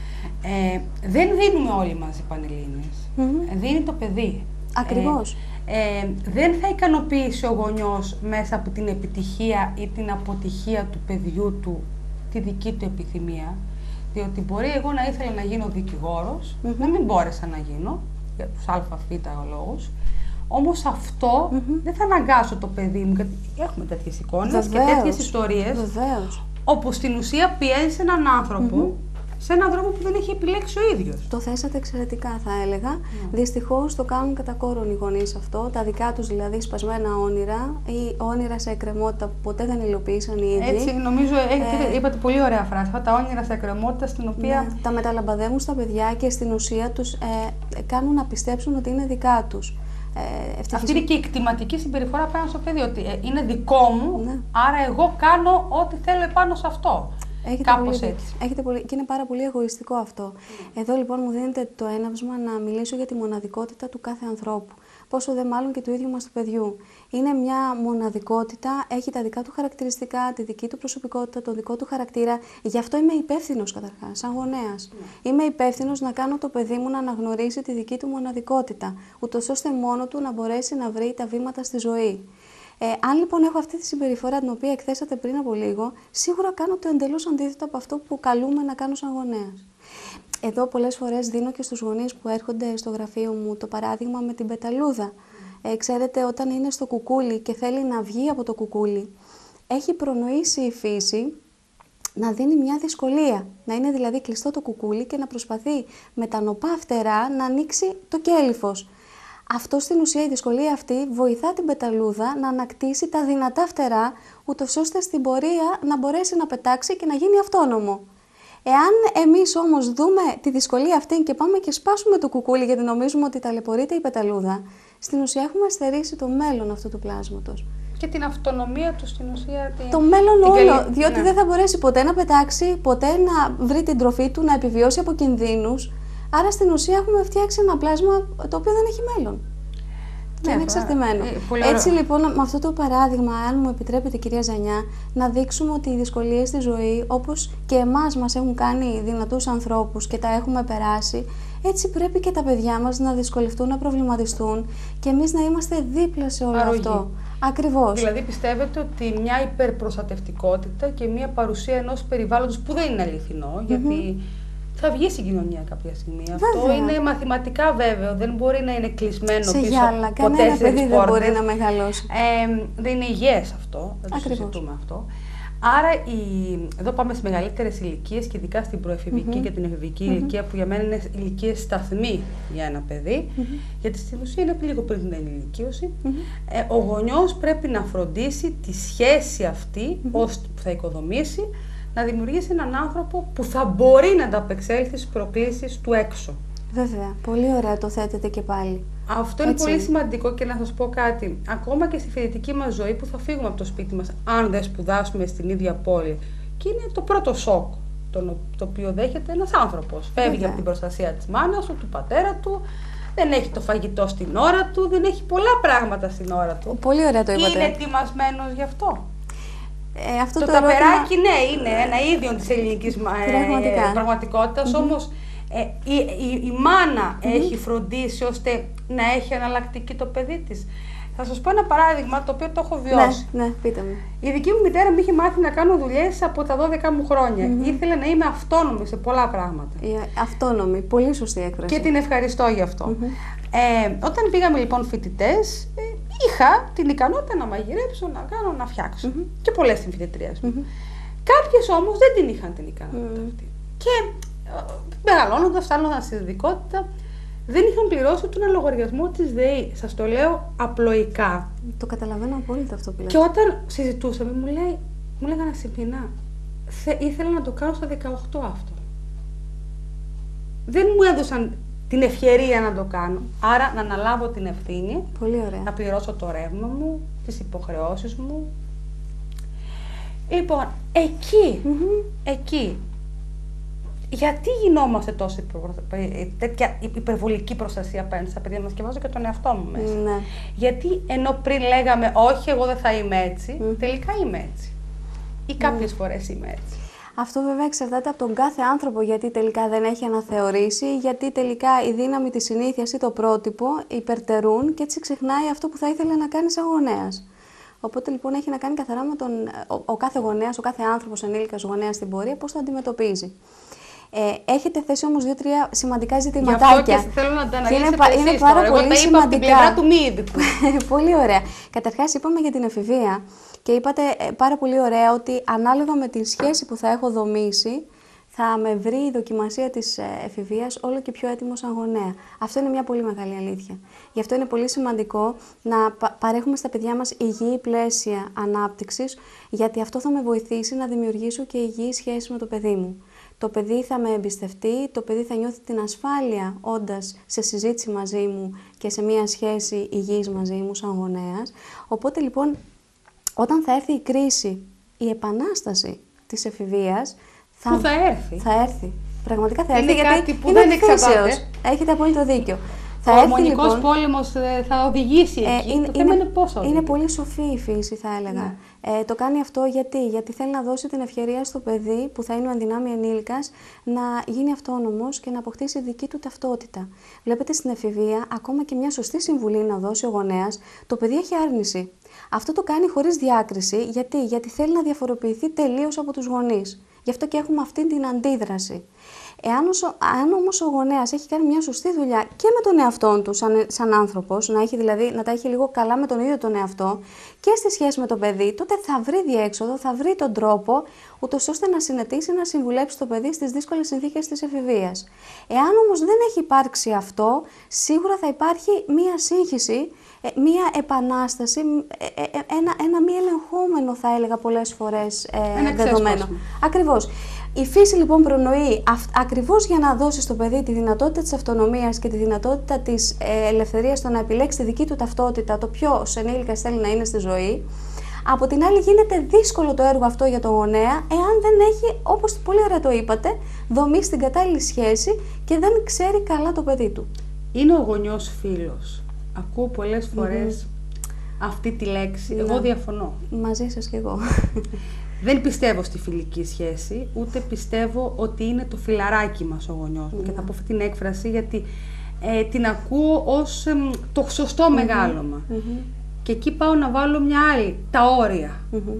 Ε, δεν δίνουμε όλοι μαζί πανελλήνιες. Mm-hmm. Δίνει το παιδί. Ακριβώς. Ε, ε, δεν θα ικανοποιήσει ο γονιός μέσα από την επιτυχία ή την αποτυχία του παιδιού του τη δική του επιθυμία, διότι μπορεί εγώ να ήθελα να γίνω δικηγόρος, mm-hmm. να μην μπόρεσα να γίνω, για τους αβ λόγους, όμως αυτό mm-hmm. δεν θα αναγκάσω το παιδί μου, γιατί έχουμε τέτοιες εικόνες Βεβαίως. και τέτοιες ιστορίες, Βεβαίως. όπου στην ουσία πιέζει έναν άνθρωπο mm-hmm. σε έναν δρόμο που δεν έχει επιλέξει ο ίδιος. Το θέσατε εξαιρετικά, θα έλεγα. Mm. Δυστυχώς το κάνουν κατά κόρον οι γονείς αυτό, τα δικά τους δηλαδή σπασμένα όνειρα ή όνειρα σε εκκρεμότητα που ποτέ δεν υλοποίησαν οι ίδιοι. Έτσι, νομίζω, ε, είπατε πολύ ωραία φράση, τα όνειρα σε εκκρεμότητα στην οποία... Ναι, τα μεταλαμπαδεύουν στα παιδιά και στην ουσία τους ε, κάνουν να πιστέψουν ότι είναι δικά τους. Ε, Αυτή είναι και η κτηματική συμπεριφορά πάνω στο παιδί, ότι ε, είναι δικό μου, ναι. άρα εγώ κάνω ό,τι θέλω επάνω σε αυτό. Έχετε Κάπως πολύ, έτσι. Έχετε πολύ, και είναι πάρα πολύ εγωιστικό αυτό. Mm. Εδώ λοιπόν μου δίνετε το έναυσμα να μιλήσω για τη μοναδικότητα του κάθε ανθρώπου. Πόσο δε μάλλον και του ίδιου μας του παιδιού. Είναι μια μοναδικότητα, έχει τα δικά του χαρακτηριστικά, τη δική του προσωπικότητα, το δικό του χαρακτήρα. Γι' αυτό είμαι υπεύθυνος καταρχάς, σαν γονέας. Mm. Είμαι υπεύθυνος να κάνω το παιδί μου να αναγνωρίσει τη δική του μοναδικότητα, ούτως ώστε μόνο του να μπορέσει να βρει τα βήματα στη ζωή. Ε, αν λοιπόν έχω αυτή τη συμπεριφορά την οποία εκθέσατε πριν από λίγο, σίγουρα κάνω το εντελώς αντίθετο από αυτό που καλούμε να κάνω σαν γονέας. Εδώ πολλές φορές δίνω και στους γονείς που έρχονται στο γραφείο μου το παράδειγμα με την πεταλούδα. Ε, ξέρετε, όταν είναι στο κουκούλι και θέλει να βγει από το κουκούλι, έχει προνοήσει η φύση να δίνει μια δυσκολία. Να είναι δηλαδή κλειστό το κουκούλι και να προσπαθεί με τα νοπά φτερά να ανοίξει το κέλυφος. Αυτό στην ουσία, η δυσκολία αυτή, βοηθά την πεταλούδα να ανακτήσει τα δυνατά φτερά, ούτως ώστε στην πορεία να μπορέσει να πετάξει και να γίνει αυτόνομο. Εάν εμείς όμως δούμε τη δυσκολία αυτή και πάμε και σπάσουμε το κουκούλι γιατί νομίζουμε ότι ταλαιπωρείται η πεταλούδα, στην ουσία έχουμε στερήσει το μέλλον αυτού του πλάσματος. Και την αυτονομία του στην ουσία. Την... Το μέλλον την όλο, καλή... διότι ναι. δεν θα μπορέσει ποτέ να πετάξει, ποτέ να βρει την τροφή του, να επιβιώσει από κινδύνους. Άρα στην ουσία έχουμε φτιάξει ένα πλάσμα το οποίο δεν έχει μέλλον. Και ναι, είναι εξαρτημένο. Ε, Έτσι λοιπόν με αυτό το παράδειγμα, αν μου επιτρέπετε κυρία Ζανιά, να δείξουμε ότι οι δυσκολίες στη ζωή, όπως και εμάς μας έχουν κάνει δυνατούς ανθρώπους και τα έχουμε περάσει, έτσι πρέπει και τα παιδιά μας να δυσκολευτούν, να προβληματιστούν και εμείς να είμαστε δίπλα σε όλο Αρρωγή. αυτό. Ακριβώς. Δηλαδή πιστεύετε ότι μια υπερπροστατευτικότητα και μια παρουσία ενός περιβάλλοντος που δεν είναι αληθινό, mm-hmm. γιατί θα βγει στην κοινωνία κάποια στιγμή. Βέβαια. Αυτό είναι μαθηματικά βέβαιο. Δεν μπορεί να είναι κλεισμένο σε πίσω γυάλα. από Κανένα τέσσερις παιδί πόρτες. δεν μπορεί να μεγαλώσει. Ε, δεν είναι υγιές αυτό. Δεν το συζητούμε αυτό. Άρα, η... εδώ πάμε στις μεγαλύτερες ηλικίες και ειδικά στην προεφηβική mm-hmm. και την εφηβική mm-hmm. ηλικία, που για μένα είναι ηλικίες σταθμή για ένα παιδί, mm-hmm. γιατί στην ουσία είναι λίγο πριν την ενηλικίωση. Mm-hmm. Ε, ο γονιός πρέπει να φροντίσει τη σχέση αυτή mm-hmm. ως που θα οικοδομήσει, να δημιουργήσει έναν άνθρωπο που θα μπορεί να ανταπεξέλθει στις προκλήσεις του έξω. Βέβαια, πολύ ωραία το θέτετε και πάλι. Αυτό είναι πολύ σημαντικό και να σας πω κάτι. Ακόμα και στη φοιτητική μας ζωή που θα φύγουμε από το σπίτι μας, αν δεν σπουδάσουμε στην ίδια πόλη, και είναι το πρώτο σοκ το, το οποίο δέχεται ένας άνθρωπος. Φεύγει Βέβαια. από την προστασία της μάνας του, του πατέρα του, δεν έχει το φαγητό στην ώρα του, δεν έχει πολλά πράγματα στην ώρα του. Πολύ ωραία το είπατε. Είναι ετοιμασμένος γι' αυτό. Ε, αυτό το το ταπεράκι, ερώτημα... ναι, είναι ένα ίδιο της ελληνικής ε, πραγματικότητας, mm-hmm. όμως ε, η, η, η μάνα mm-hmm. έχει φροντίσει ώστε να έχει εναλλακτική το παιδί της. Θα σας πω ένα παράδειγμα το οποίο το έχω βιώσει. Ναι, ναι, πείτε μου. Η δική μου μητέρα με είχε μάθει να κάνω δουλειές από τα δώδεκα μου χρόνια. Mm-hmm. Ήθελε να είμαι αυτόνομη σε πολλά πράγματα. Η αυτόνομη, πολύ σωστή έκφραση. Και την ευχαριστώ γι' αυτό. Mm-hmm. Ε, όταν πήγαμε λοιπόν φοιτητές, ε, είχα την ικανότητα να μαγειρέψω, να κάνω, να φτιάξω. Mm-hmm. Και πολλές στην φοιτητρίες μου. Mm-hmm. Κάποιες όμως δεν την είχαν την ικανότητα mm-hmm. αυτή. Και ε, μεγαλώνοντας, φτάνοντας στη ειδικότητα, δεν είχαν πληρώσει τον λογαριασμό της ΔΕΗ. Σας το λέω απλοϊκά. Το καταλαβαίνω απόλυτα αυτό που λέτε. Και όταν συζητούσαμε, μου λέει, μου λέγανε Σιμπινά, ήθελα να το κάνω στα δεκαοκτώ αυτό. Δεν μου έδωσαν την ευκαιρία να το κάνω. Άρα να αναλάβω την ευθύνη. Πολύ ωραία. Να πληρώσω το ρεύμα μου, τις υποχρεώσεις μου. Λοιπόν, εκεί, mm-hmm. εκεί, γιατί γινόμαστε τόσο τέτοια υπερβολική προστασία απέναντι στα παιδιά μας, και βάζω και τον εαυτό μου μέσα. Ναι. Γιατί ενώ πριν λέγαμε όχι, εγώ δεν θα είμαι έτσι, mm. τελικά είμαι έτσι. Ή κάποιες mm. φορές είμαι έτσι. Αυτό βέβαια εξαρτάται από τον κάθε άνθρωπο, γιατί τελικά δεν έχει αναθεωρήσει, γιατί τελικά η δύναμη της συνήθειας ή το πρότυπο υπερτερούν και έτσι ξεχνάει αυτό που θα ήθελε να κάνει σαν γονέας. Οπότε λοιπόν έχει να κάνει καθαρά με τον, ο, ο κάθε γονέας, ο κάθε άνθρωπος ενήλικας γονέας στην πορεία, πώς το αντιμετωπίζει. Ε, έχετε θέσει όμως δύο-τρία σημαντικά ζητηματάκια. Γι' αυτό και θέλω να τα αναλύσετε είναι, είναι πάρα τώρα. πολύ Εγώ τα σημαντικά. είπα από την πλευρά του μη ειδικού. Πολύ ωραία. Καταρχάς είπαμε για την εφηβεία και είπατε ε, πάρα πολύ ωραία ότι ανάλογα με τη σχέση που θα έχω δομήσει, θα με βρει η δοκιμασία της εφηβείας όλο και πιο έτοιμο σαν γονέα. Αυτό είναι μια πολύ μεγάλη αλήθεια. Γι' αυτό είναι πολύ σημαντικό να παρέχουμε στα παιδιά μας υγιή πλαίσια ανάπτυξης, γιατί αυτό θα με βοηθήσει να δημιουργήσω και υγιή σχέση με το παιδί μου. Το παιδί θα με εμπιστευτεί, το παιδί θα νιώθει την ασφάλεια όντας σε συζήτηση μαζί μου και σε μια σχέση υγιής μαζί μου σαν γονέας. Οπότε λοιπόν, όταν θα έρθει η κρίση, η επανάσταση της εφηβείας, θα, που θα έρθει. Θα έρθει. Πραγματικά θα είναι έρθει, κάτι γιατί που είναι δεν εξαρτάται. Έχετε απόλυτο δίκιο. Ο ορμονικός λοιπόν, πόλεμος θα οδηγήσει ε, εκεί. Είναι, το θέμα είναι πώς θα είναι πολύ σοφή η φύση, θα έλεγα. Ναι. Ε, το κάνει αυτό γιατί, γιατί θέλει να δώσει την ευκαιρία στο παιδί, που θα είναι ο ενδυνάμει ενήλικας, να γίνει αυτόνομος και να αποκτήσει δική του ταυτότητα. Βλέπετε στην εφηβεία, ακόμα και μια σωστή συμβουλή να δώσει ο γονέας, το παιδί έχει άρνηση. Αυτό το κάνει χωρίς διάκριση, γιατί, γιατί θέλει να διαφοροποιηθεί τελείως από τους γονείς. Γι' αυτό και έχουμε αυτή την αντίδραση. Εάν, όσο, αν όμως ο γονέας έχει κάνει μια σωστή δουλειά και με τον εαυτό του σαν, σαν άνθρωπος, να, έχει δηλαδή, να τα έχει λίγο καλά με τον ίδιο τον εαυτό και στη σχέση με το παιδί, τότε θα βρει διέξοδο, θα βρει τον τρόπο, ούτως ώστε να συνετίσει, να συμβουλέψει το παιδί στις δύσκολες συνθήκες της εφηβείας. Εάν όμως δεν έχει υπάρξει αυτό, σίγουρα θα υπάρχει μια σύγχυση, μια επανάσταση, ένα, ένα μη ελεγχόμενο, θα έλεγα πολλές φορές ε, δεδομένο. Ακριβώς. Η φύση λοιπόν προνοεί ακριβώς για να δώσει στο παιδί τη δυνατότητα της αυτονομίας και τη δυνατότητα της ε, ελευθερίας στο να επιλέξει τη δική του ταυτότητα, το ποιος ενήλικας θέλει να είναι στη ζωή. Από την άλλη γίνεται δύσκολο το έργο αυτό για τον γονέα, εάν δεν έχει, όπως πολύ ωραία το είπατε, δομήσει την κατάλληλη σχέση και δεν ξέρει καλά το παιδί του. Είναι ο γονιός φίλος. Ακούω πολλές φορές mm-hmm. αυτή τη λέξη. Ναι. Εγώ διαφωνώ. Μαζί σας κι εγώ. Δεν πιστεύω στη φιλική σχέση, ούτε πιστεύω ότι είναι το φιλαράκι μας ο γονιός μου. Mm-hmm. Και θα πω αυτή την έκφραση γιατί ε, την ακούω ως ε, το σωστό mm-hmm. μεγάλωμα. Mm-hmm. Και εκεί πάω να βάλω μια άλλη, τα όρια. Mm-hmm.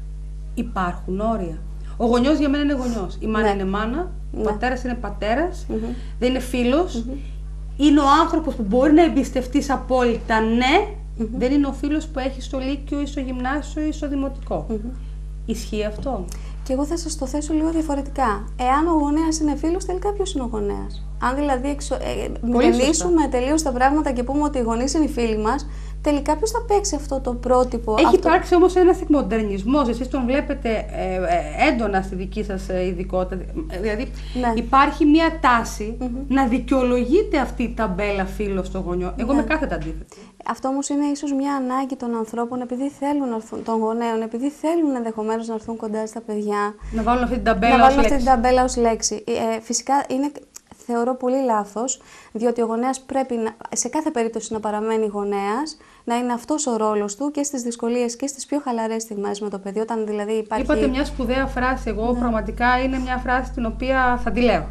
Υπάρχουν όρια. Ο γονιός για μένα είναι γονιός. Η μάνα ναι. είναι μάνα, ο ναι. πατέρας είναι πατέρας, mm-hmm. δεν είναι φίλος. Mm-hmm. Είναι ο άνθρωπος που μπορεί να εμπιστευτείς απόλυτα, ναι, mm-hmm. δεν είναι ο φίλος που έχει στο λύκειο ή στο γυμνάσιο ή στο δημοτικό. Mm-hmm. Ισχύει αυτό? Και εγώ θα σας το θέσω λίγο διαφορετικά. Εάν ο γονέας είναι φίλος, τελικά ποιος είναι ο γονέας? Αν δηλαδή εξο... ε, μελήσουμε τελείως τα πράγματα και πούμε ότι οι γονείς είναι οι φίλοι μας, τελικά ποιος θα παίξει αυτό το πρότυπο? Έχει αυτό... υπάρξει όμως ένας εκμοντερνισμός, εσείς τον βλέπετε ε, ε, έντονα στη δική σας ειδικότητα, δηλαδή ναι. υπάρχει μια τάση mm-hmm. να δικαιολογείται αυτή η ταμπέλα φύλο στο γονιό. Εγώ ναι. με κάθετα αντίθετη. Αυτό όμως είναι ίσως μια ανάγκη των ανθρώπων, επειδή θέλουν να έρθουν, των γονέων, επειδή θέλουν ενδεχομένως να έρθουν κοντά στα παιδιά. Να βάλουν αυτή την ταμπέλα, να βάλουν ως, αυτή λέξη. την ταμπέλα ως λέξη. Ε, φυσικά είναι, θεωρώ πολύ λάθος, διότι ο γονέας πρέπει να, σε κάθε περίπτωση να παραμένει γονέας, να είναι αυτός ο ρόλος του και στις δυσκολίες και στις πιο χαλαρές στιγμές με το παιδί, όταν δηλαδή υπάρχει... Είπατε μια σπουδαία φράση, εγώ ναι. πραγματικά είναι μια φράση την οποία θα τη λέω.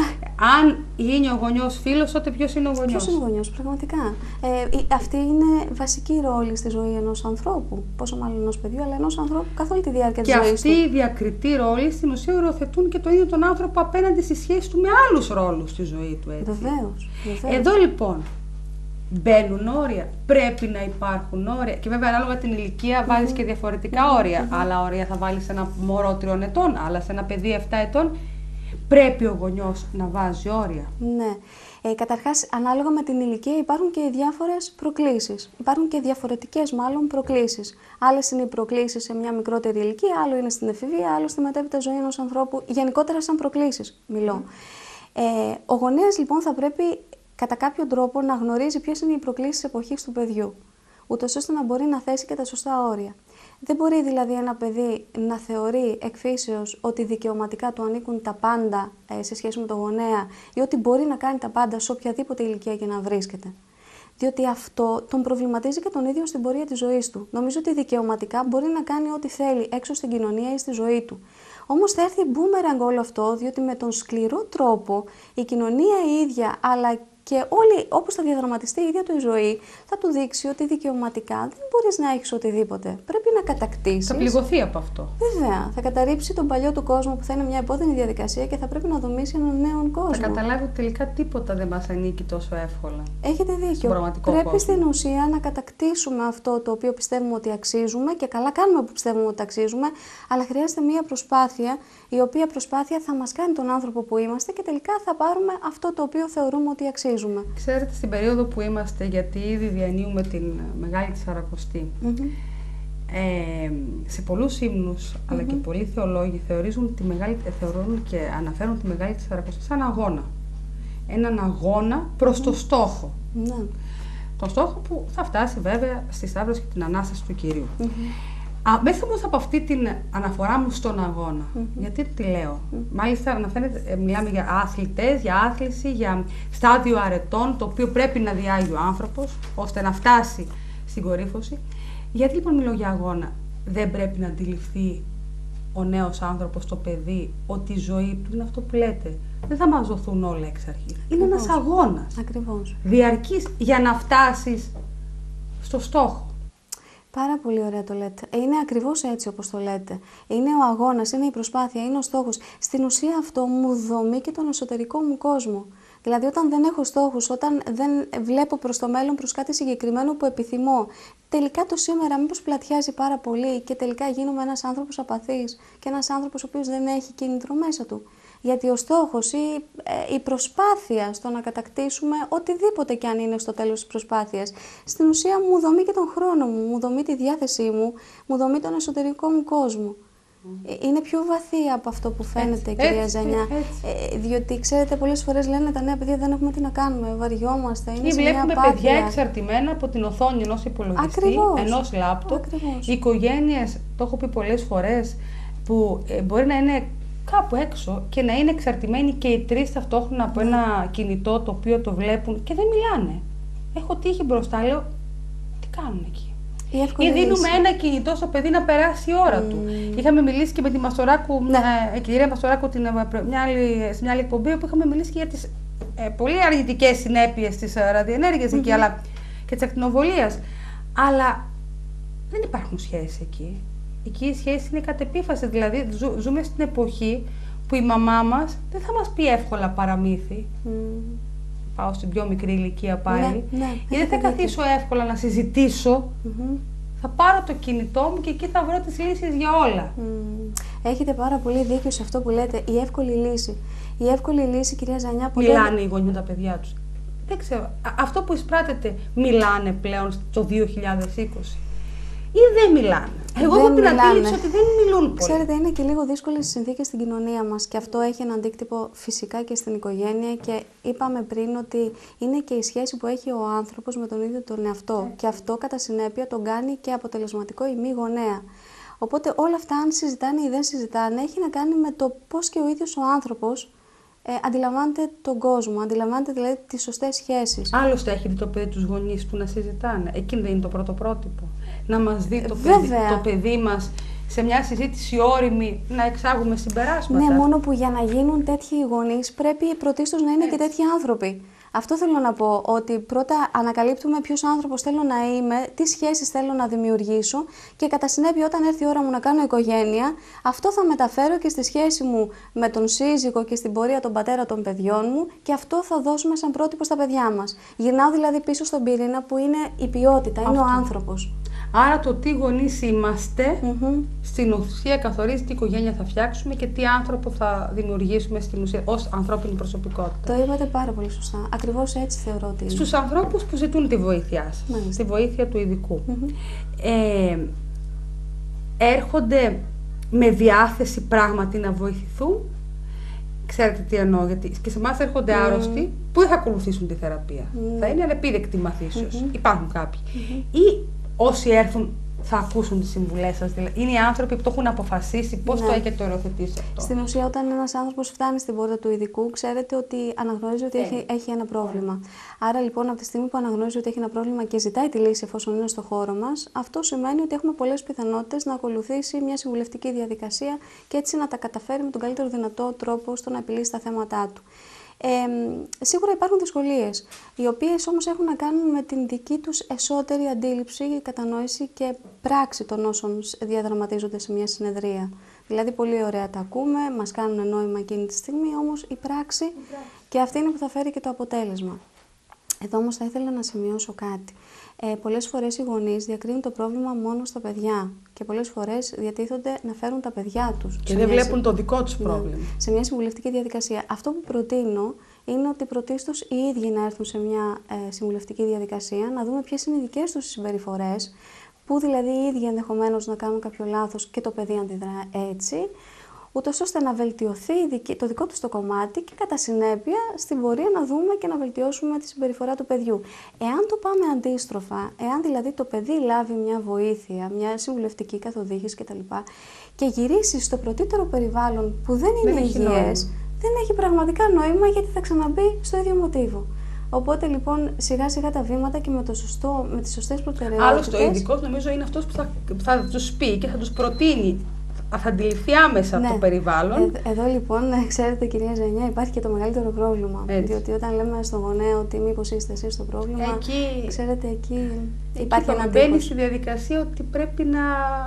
Αν γίνει ο γονιός φίλος, τότε ποιος είναι ο γονιός? Ποιος είναι ο γονιός, πραγματικά. Ε, αυτή είναι βασική ρόλη στη ζωή ενός ανθρώπου. Πόσο μάλλον ενός παιδιού, αλλά ενός ανθρώπου καθ' όλη τη διάρκεια της ζωής του. Και αυτοί οι διακριτοί ρόλοι στην ουσία οριοθετούν και το ίδιο τον άνθρωπο απέναντι στη σχέση του με άλλους ρόλους στη ζωή του. Έτσι. Βεβαίως, βεβαίως. Εδώ λοιπόν μπαίνουν όρια, πρέπει να υπάρχουν όρια. Και βέβαια, ανάλογα την ηλικία, βάζεις mm-hmm. και διαφορετικά mm-hmm. όρια. Mm-hmm. Άλλα όρια θα βάλεις σε ένα μωρό τριών ετών, άλλα σε ένα παιδί επτά ετών. Πρέπει ο γονιός να βάζει όρια. Ναι. Ε, καταρχάς, ανάλογα με την ηλικία υπάρχουν και διάφορες προκλήσεις. Υπάρχουν και διαφορετικές μάλλον προκλήσεις. Άλλες είναι οι προκλήσεις σε μια μικρότερη ηλικία, άλλο είναι στην εφηβεία, άλλο στη μετέπειτα ζωή ενός ανθρώπου. Γενικότερα σαν προκλήσεις μιλώ. Mm. Ε, ο γονέας λοιπόν θα πρέπει κατά κάποιο τρόπο να γνωρίζει ποιες είναι οι προκλήσεις της εποχής του παιδιού, ούτως ώστε να μπορεί να θέσει και τα σωστά όρια. Δεν μπορεί δηλαδή ένα παιδί να θεωρεί εκ φύσεως ότι δικαιωματικά του ανήκουν τα πάντα ε, σε σχέση με τον γονέα ή ότι μπορεί να κάνει τα πάντα σε οποιαδήποτε ηλικία και να βρίσκεται. Διότι αυτό τον προβληματίζει και τον ίδιο στην πορεία της ζωής του. Νομίζω ότι δικαιωματικά μπορεί να κάνει ό,τι θέλει έξω στην κοινωνία ή στη ζωή του. Όμως θα έρθει μπούμεραγκ όλο αυτό, διότι με τον σκληρό τρόπο η κοινωνία η ίδια, αλλά και όλοι, όπως θα διαδραματιστεί η ίδια του η ζωή, θα του δείξει ότι δικαιωματικά δεν μπορείς να έχεις οτιδήποτε. Πρέπει να κατακτήσεις. Θα πληγωθεί από αυτό. Βέβαια. Θα καταρρύψει τον παλιό του κόσμο που θα είναι μια επώδυνη διαδικασία και θα πρέπει να δομήσει έναν νέο κόσμο. Θα καταλάβει ότι τελικά τίποτα δεν μας ανήκει τόσο εύκολα. Έχετε δίκιο. Πρέπει κόσμο. Στην ουσία να κατακτήσουμε αυτό το οποίο πιστεύουμε ότι αξίζουμε και καλά κάνουμε που πιστεύουμε ότι αξίζουμε, αλλά χρειάζεται μια προσπάθεια, η οποία προσπάθεια θα μας κάνει τον άνθρωπο που είμαστε και τελικά θα πάρουμε αυτό το οποίο θεωρούμε ότι αξίζουμε. Ξέρετε, στην περίοδο που είμαστε, γιατί ήδη διανύουμε την Μεγάλη Τεσσαρακοστή, mm-hmm. ε, σε πολλούς ύμνους, mm-hmm. αλλά και πολλοί θεολόγοι θεωρίζουν τη μεγάλη, θεωρούν και αναφέρουν τη Μεγάλη Τεσσαρακοστή σαν αγώνα. Έναν αγώνα προς mm-hmm. το στόχο. Mm-hmm. Το στόχο που θα φτάσει βέβαια στη Σταύρωση και την Ανάσταση του Κυρίου. Mm-hmm. Α, μέσα όμως από αυτή την αναφορά μου στον αγώνα, mm-hmm. γιατί τι λέω, mm-hmm. μάλιστα αναφέρεται, μιλάμε για άθλητες, για άθληση, για στάδιο αρετών, το οποίο πρέπει να διάγει ο άνθρωπος, ώστε να φτάσει στην κορύφωση. Γιατί λοιπόν μιλώ για αγώνα? Δεν πρέπει να αντιληφθεί ο νέος άνθρωπος, το παιδί, ότι η ζωή του είναι αυτό που λέτε. Δεν θα μας δοθούν όλα εξ αρχής. Είναι ένας αγώνας. Ακριβώς. Διαρκής για να φτάσεις στο στόχο. Πάρα πολύ ωραία το λέτε. Είναι ακριβώς έτσι όπως το λέτε. Είναι ο αγώνας, είναι η προσπάθεια, είναι ο στόχος. Στην ουσία αυτό μου δομεί και τον εσωτερικό μου κόσμο. Δηλαδή όταν δεν έχω στόχους, όταν δεν βλέπω προς το μέλλον, προς κάτι συγκεκριμένο που επιθυμώ, τελικά το σήμερα μήπως πλατιάζει πάρα πολύ και τελικά γίνομαι ένας άνθρωπος απαθής και ένας άνθρωπος ο οποίος δεν έχει κίνητρο μέσα του. Γιατί ο στόχος ή ε, η προσπάθεια στο να κατακτήσουμε οτιδήποτε κι αν είναι στο τέλος της προσπάθειας, στην ουσία μου δομεί και τον χρόνο μου, μου δομεί τη διάθεσή μου, μου δομεί τον εσωτερικό μου κόσμο. Mm. Είναι πιο βαθύ από αυτό που φαίνεται, έτσι, κυρία έτσι, Ζανιά. Έτσι. Ε, διότι, ξέρετε, πολλές φορές λένε τα νέα παιδιά δεν έχουμε τι να κάνουμε, βαριόμαστε. Είναι ή βλέπουμε παιδιά εξαρτημένα από την οθόνη ενός υπολογιστή, ενός λάπτοπ. Οι οικογένειες, το έχω πει πολλές φορές, που ε, μπορεί να είναι κάπου έξω και να είναι εξαρτημένοι και οι τρεις ταυτόχρονα από ένα κινητό το οποίο το βλέπουν και δεν μιλάνε. Έχω τύχει μπροστά, λέω, τι κάνουν εκεί. Ή δίνουμε ένα κινητό στο παιδί να περάσει η ώρα mm. του. Είχαμε μιλήσει και με τη Μαστοράκου, ναι. ε, κυρία Μαστοράκου, την, μια άλλη, σε μια άλλη εκπομπή, που είχαμε μιλήσει και για τις ε, πολύ αρνητικές συνέπειες της ε, ραδιενέργειας mm-hmm. εκεί, αλλά και της ακτινοβολίας. Αλλά δεν υπάρχουν σχέσεις εκεί. Εκεί η σχέση είναι κατ' επίφαση. Δηλαδή, ζου, ζούμε στην εποχή που η μαμά μας δεν θα μας πει εύκολα παραμύθι. Mm. Πάω στην πιο μικρή ηλικία πάλι. Ναι, ναι, γιατί δεν θα καθίσω εύκολα να συζητήσω. Mm-hmm. Θα πάρω το κινητό μου και εκεί θα βρω τις λύσεις για όλα. Mm. Έχετε πάρα πολύ δίκιο σε αυτό που λέτε. Η εύκολη λύση. Η εύκολη λύση, κυρία Ζανιά, ποτέ... Μιλάνε οι γονείς με τα παιδιά τους. Δεν ξέρω. Α, αυτό που εισπράτεται, μιλάνε πλέον στο δύο χιλιάδες είκοσι ή δεν μιλάνε? Εγώ έχω την αντίληψη ότι δεν μιλούν πολύ. Ξέρετε, είναι και λίγο δύσκολες οι συνθήκες στην κοινωνία μας και αυτό έχει ένα αντίκτυπο φυσικά και στην οικογένεια και είπαμε πριν ότι είναι και η σχέση που έχει ο άνθρωπος με τον ίδιο τον εαυτό και αυτό κατά συνέπεια τον κάνει και αποτελεσματικό ή μη γονέα. Οπότε όλα αυτά, αν συζητάνε ή δεν συζητάνε, έχει να κάνει με το πώς και ο ίδιος ο άνθρωπος ε, αντιλαμβάνεται τον κόσμο, αντιλαμβάνεται δηλαδή τις σωστές σχέσεις. Άλλωστε, έχει δει το παιδί τους γονείς του να συζητάνε. Εκείνο δεν είναι το πρώτο πρότυπο. Να μας δει το, παιδί, το παιδί μας σε μια συζήτηση όριμη να εξάγουμε συμπεράσματα. Ναι, μόνο που για να γίνουν τέτοιοι γονείς πρέπει πρωτίστως να είναι Έτσι. και τέτοιοι άνθρωποι. Αυτό θέλω να πω, ότι πρώτα ανακαλύπτουμε ποιος άνθρωπος θέλω να είμαι, τι σχέσεις θέλω να δημιουργήσω και κατά συνέπεια όταν έρθει η ώρα μου να κάνω οικογένεια, αυτό θα μεταφέρω και στη σχέση μου με τον σύζυγο και στην πορεία τον πατέρα των παιδιών μου και αυτό θα δώσουμε σαν πρότυπο στα παιδιά μας. Γυρνάω δηλαδή πίσω στον πυρήνα που είναι η ποιότητα, αυτό. Είναι ο άνθρωπος. Άρα το τι γονείς είμαστε, mm-hmm. στην ουσία καθορίζει τι οικογένεια θα φτιάξουμε και τι άνθρωπο θα δημιουργήσουμε στην ουσία ως ανθρώπινη προσωπικότητα. Το είπατε πάρα πολύ σωστά. Ακριβώς έτσι θεωρώ ότι είναι. Στους ανθρώπους που ζητούν τη βοήθειά σας, Μάλιστα. τη βοήθεια του ειδικού, mm-hmm. ε, έρχονται με διάθεση πράγματι να βοηθηθούν. Ξέρετε τι εννοώ, γιατί και σε εμάς έρχονται mm. άρρωστοι που δεν θα ακολουθήσουν τη θεραπεία. Mm. Θα είναι ανεπίδεκτη μαθήσεως. Mm-hmm. Υπάρχουν κάποιοι. Mm-hmm. Ή όσοι έρθουν θα ακούσουν τις συμβουλές σας. Δηλαδή, είναι οι άνθρωποι που το έχουν αποφασίσει, πώς ναι. το έχετε οριοθετήσει αυτό. Στην ουσία, όταν ένας άνθρωπος φτάνει στην πόρτα του ειδικού, ξέρετε ότι αναγνωρίζει ότι έχει, έχει ένα πρόβλημα. Άρα, λοιπόν, από τη στιγμή που αναγνωρίζει ότι έχει ένα πρόβλημα και ζητάει τη λύση εφόσον είναι στο χώρο μας, αυτό σημαίνει ότι έχουμε πολλές πιθανότητες να ακολουθήσει μια συμβουλευτική διαδικασία και έτσι να τα καταφέρει με τον καλύτερο δυνατό τρόπο στο να επιλύσει τα θέματά του. Ε, σίγουρα υπάρχουν δυσκολίες, οι οποίες όμως έχουν να κάνουν με την δική τους εσωτερική αντίληψη, κατανόηση και πράξη των όσων διαδραματίζονται σε μια συνεδρία. Δηλαδή, πολύ ωραία τα ακούμε, μας κάνουν νόημα εκείνη τη στιγμή, όμως η πράξη και αυτή είναι που θα φέρει και το αποτέλεσμα. Εδώ όμως θα ήθελα να σημειώσω κάτι. Ε, πολλές φορές οι γονείς διακρίνουν το πρόβλημα μόνο στα παιδιά και πολλές φορές διατίθονται να φέρουν τα παιδιά τους. Και δεν βλέπουν το δικό τους πρόβλημα. Ναι, σε μια συμβουλευτική διαδικασία. Αυτό που προτείνω είναι ότι πρωτίστως οι ίδιοι να έρθουν σε μια ε, συμβουλευτική διαδικασία, να δούμε ποιες είναι οι δικές τους συμπεριφορές, που δηλαδή οι ίδιοι ενδεχομένως να κάνουν κάποιο λάθος και το παιδί αντιδρά έτσι, ούτως ώστε να βελτιωθεί το δικό τους το κομμάτι και κατά συνέπεια στην πορεία να δούμε και να βελτιώσουμε τη συμπεριφορά του παιδιού. Εάν το πάμε αντίστροφα, εάν δηλαδή το παιδί λάβει μια βοήθεια, μια συμβουλευτική καθοδήγηση κτλ. Και γυρίσει στο πρωτύτερο περιβάλλον που δεν είναι δεν υγιές, δεν έχει πραγματικά νόημα γιατί θα ξαναμπεί στο ίδιο μοτίβο. Οπότε λοιπόν σιγά σιγά τα βήματα και με, το σωστό, με τις σωστές προτεραιότητες. Άλλωστε ο ειδικός νομίζω είναι αυτός που θα, θα τους πει και θα τους προτείνει. Θα αντιληφθεί άμεσα ναι. το περιβάλλον. Ε, εδώ λοιπόν, ξέρετε κυρία Ζενιά, υπάρχει και το μεγαλύτερο πρόβλημα. Έτσι. Διότι όταν λέμε στον γονέα ότι μήπως είστε εσείς το πρόβλημα, εκεί, ξέρετε εκεί, εκεί υπάρχει ένα μπαίνει στη διαδικασία ότι πρέπει να,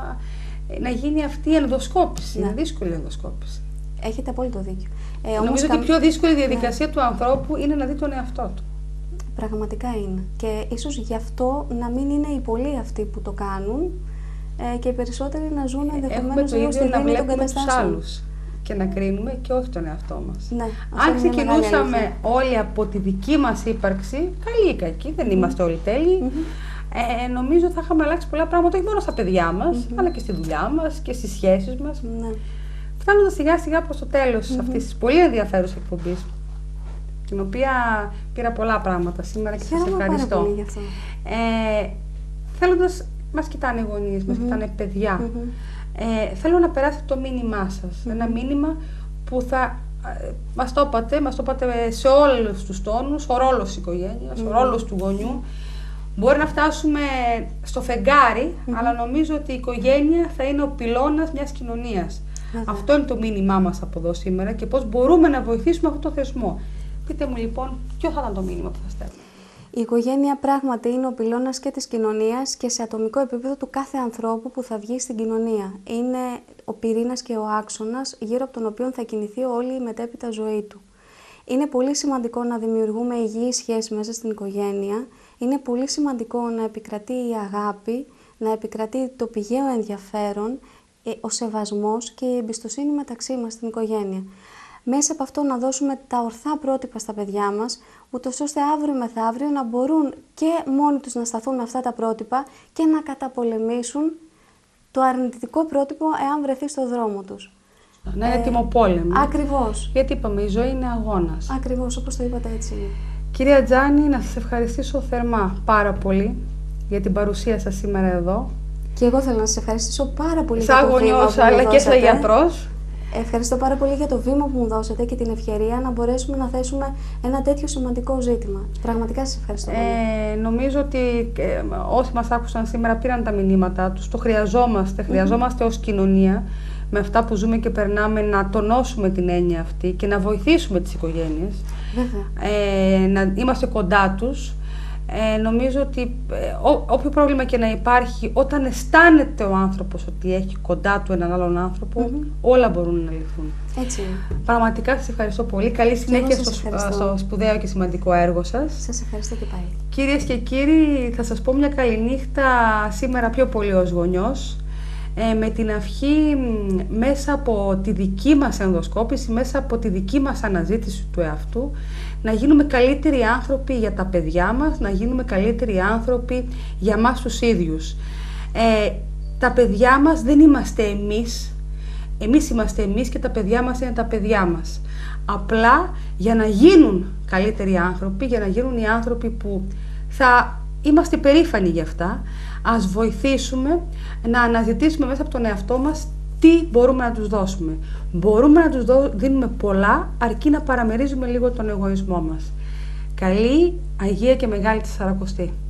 να γίνει αυτή η ενδοσκόπηση, ναι. η δύσκολη ενδοσκόπηση. Έχετε απόλυτο δίκιο. Ε, Νομίζω όμως, ότι η πιο δύσκολη διαδικασία ναι. του ανθρώπου είναι να δει τον εαυτό του. Πραγματικά είναι. Και ίσως γι' αυτό να μην είναι οι πολλοί αυτοί που το κάνουν, Ε, και οι περισσότεροι να ζουν ενδεχομένως λίγο στη δίνη των καταστάσεων. Τους άλλους και να κρίνουμε και όχι τον εαυτό μας. Ναι, αν ξεκινούσαμε όλοι από τη δική μας ύπαρξη, καλή ή κακή, δεν είμαστε όλοι τέλειοι, mm-hmm. ε, νομίζω θα είχαμε αλλάξει πολλά πράγματα, όχι μόνο στα παιδιά μας, mm-hmm. αλλά και στη δουλειά μας και στις σχέσεις μας. Ναι. Φτάνοντας σιγά σιγά προς το τέλος mm-hmm. αυτής της πολύ ενδιαφέρουσας εκπομπής, την οποία πήρα πολλά πράγματα σήμερα και σας ευχαριστώ. Πάρα πολύ γι' αυτό. Ε, θέλοντας μας κοιτάνε οι γονείς, μας mm-hmm. κοιτάνε παιδιά. Mm-hmm. Ε, θέλω να περάσετε το μήνυμά σας. Mm-hmm. Ένα μήνυμα που θα ε, μας το είπατε, μας το είπατε σε όλους τους τόνους, ο ρόλος της οικογένειας, mm-hmm. ο ρόλος του γονιού. Μπορεί να φτάσουμε στο φεγγάρι, mm-hmm. αλλά νομίζω ότι η οικογένεια θα είναι ο πυλώνας μιας κοινωνίας. Mm-hmm. Αυτό είναι το μήνυμά μας από εδώ σήμερα και πώς μπορούμε να βοηθήσουμε αυτό το θεσμό. Πείτε μου λοιπόν, ποιο θα ήταν το μήνυμα που θα στέλνω. Η οικογένεια πράγματι είναι ο πυλώνας και της κοινωνίας και σε ατομικό επίπεδο του κάθε ανθρώπου που θα βγει στην κοινωνία. Είναι ο πυρήνας και ο άξονας γύρω από τον οποίο θα κινηθεί όλη η μετέπειτα ζωή του. Είναι πολύ σημαντικό να δημιουργούμε υγιή σχέση μέσα στην οικογένεια. Είναι πολύ σημαντικό να επικρατεί η αγάπη, να επικρατεί το πηγαίο ενδιαφέρον, ο σεβασμός και η εμπιστοσύνη μεταξύ μας στην οικογένεια. μέσα από αυτό να δώσουμε τα ορθά πρότυπα στα παιδιά μας, ούτως ώστε αύριο μεθαύριο να μπορούν και μόνοι τους να σταθούν με αυτά τα πρότυπα και να καταπολεμήσουν το αρνητικό πρότυπο εάν βρεθεί στο δρόμο τους. Να είναι ε, τιμοπόλεμη. Ακριβώς. Γιατί είπαμε, η ζωή είναι αγώνας. Ακριβώς, όπως το είπατε, έτσι είναι. Κυρία Τζάνη, να σας ευχαριστήσω θερμά πάρα πολύ για την παρουσία σας σήμερα εδώ. Και εγώ θέλω να σας ευχαριστήσω πάρα πολύ σαν για το βήμα γονιός, που μου αλλά και σαν δώσατε. γιατρός. Ευχαριστώ πάρα πολύ για το βήμα που μου δώσατε και την ευκαιρία να μπορέσουμε να θέσουμε ένα τέτοιο σημαντικό ζήτημα. Πραγματικά σας ευχαριστώ πολύ. Ε, νομίζω ότι ε, όσοι μας άκουσαν σήμερα πήραν τα μηνύματά τους. Το χρειαζόμαστε. Mm-hmm. Χρειαζόμαστε ως κοινωνία, με αυτά που ζούμε και περνάμε, να τονώσουμε την έννοια αυτή και να βοηθήσουμε τις οικογένειες. Βέβαια. Ε, να είμαστε κοντά τους. Ε, νομίζω ότι ε, ό, όποιο πρόβλημα και να υπάρχει, όταν αισθάνεται ο άνθρωπος ότι έχει κοντά του έναν άλλον άνθρωπο, mm-hmm. όλα μπορούν να λυθούν. Έτσι είναι. Πραγματικά σας ευχαριστώ πολύ. Καλή συνέχεια στο, στο σπουδαίο και σημαντικό έργο σας. Σας ευχαριστώ και πάλι. Κυρίες και κύριοι, θα σας πω μια καληνύχτα σήμερα πιο πολύ ως γονιός. Ε, με την αυχή μέσα από τη δική μας ενδοσκόπηση, μέσα από τη δική μας αναζήτηση του εαυτού, να γίνουμε καλύτεροι άνθρωποι για τα παιδιά μας, να γίνουμε καλύτεροι άνθρωποι για μας τους ίδιους. Ε, τα παιδιά μας δεν είμαστε εμείς, εμείς είμαστε εμείς και τα παιδιά μας είναι τα παιδιά μας. Απλά για να γίνουν καλύτεροι άνθρωποι, για να γίνουν οι άνθρωποι που θα είμαστε περήφανοι γι' αυτά, ας βοηθήσουμε να αναζητήσουμε μέσα από τον εαυτό μας τι μπορούμε να τους δώσουμε. Μπορούμε να τους δίνουμε πολλά, αρκεί να παραμερίζουμε λίγο τον εγωισμό μας. Καλή, Αγία και Μεγάλη Τεσσαρακοστή.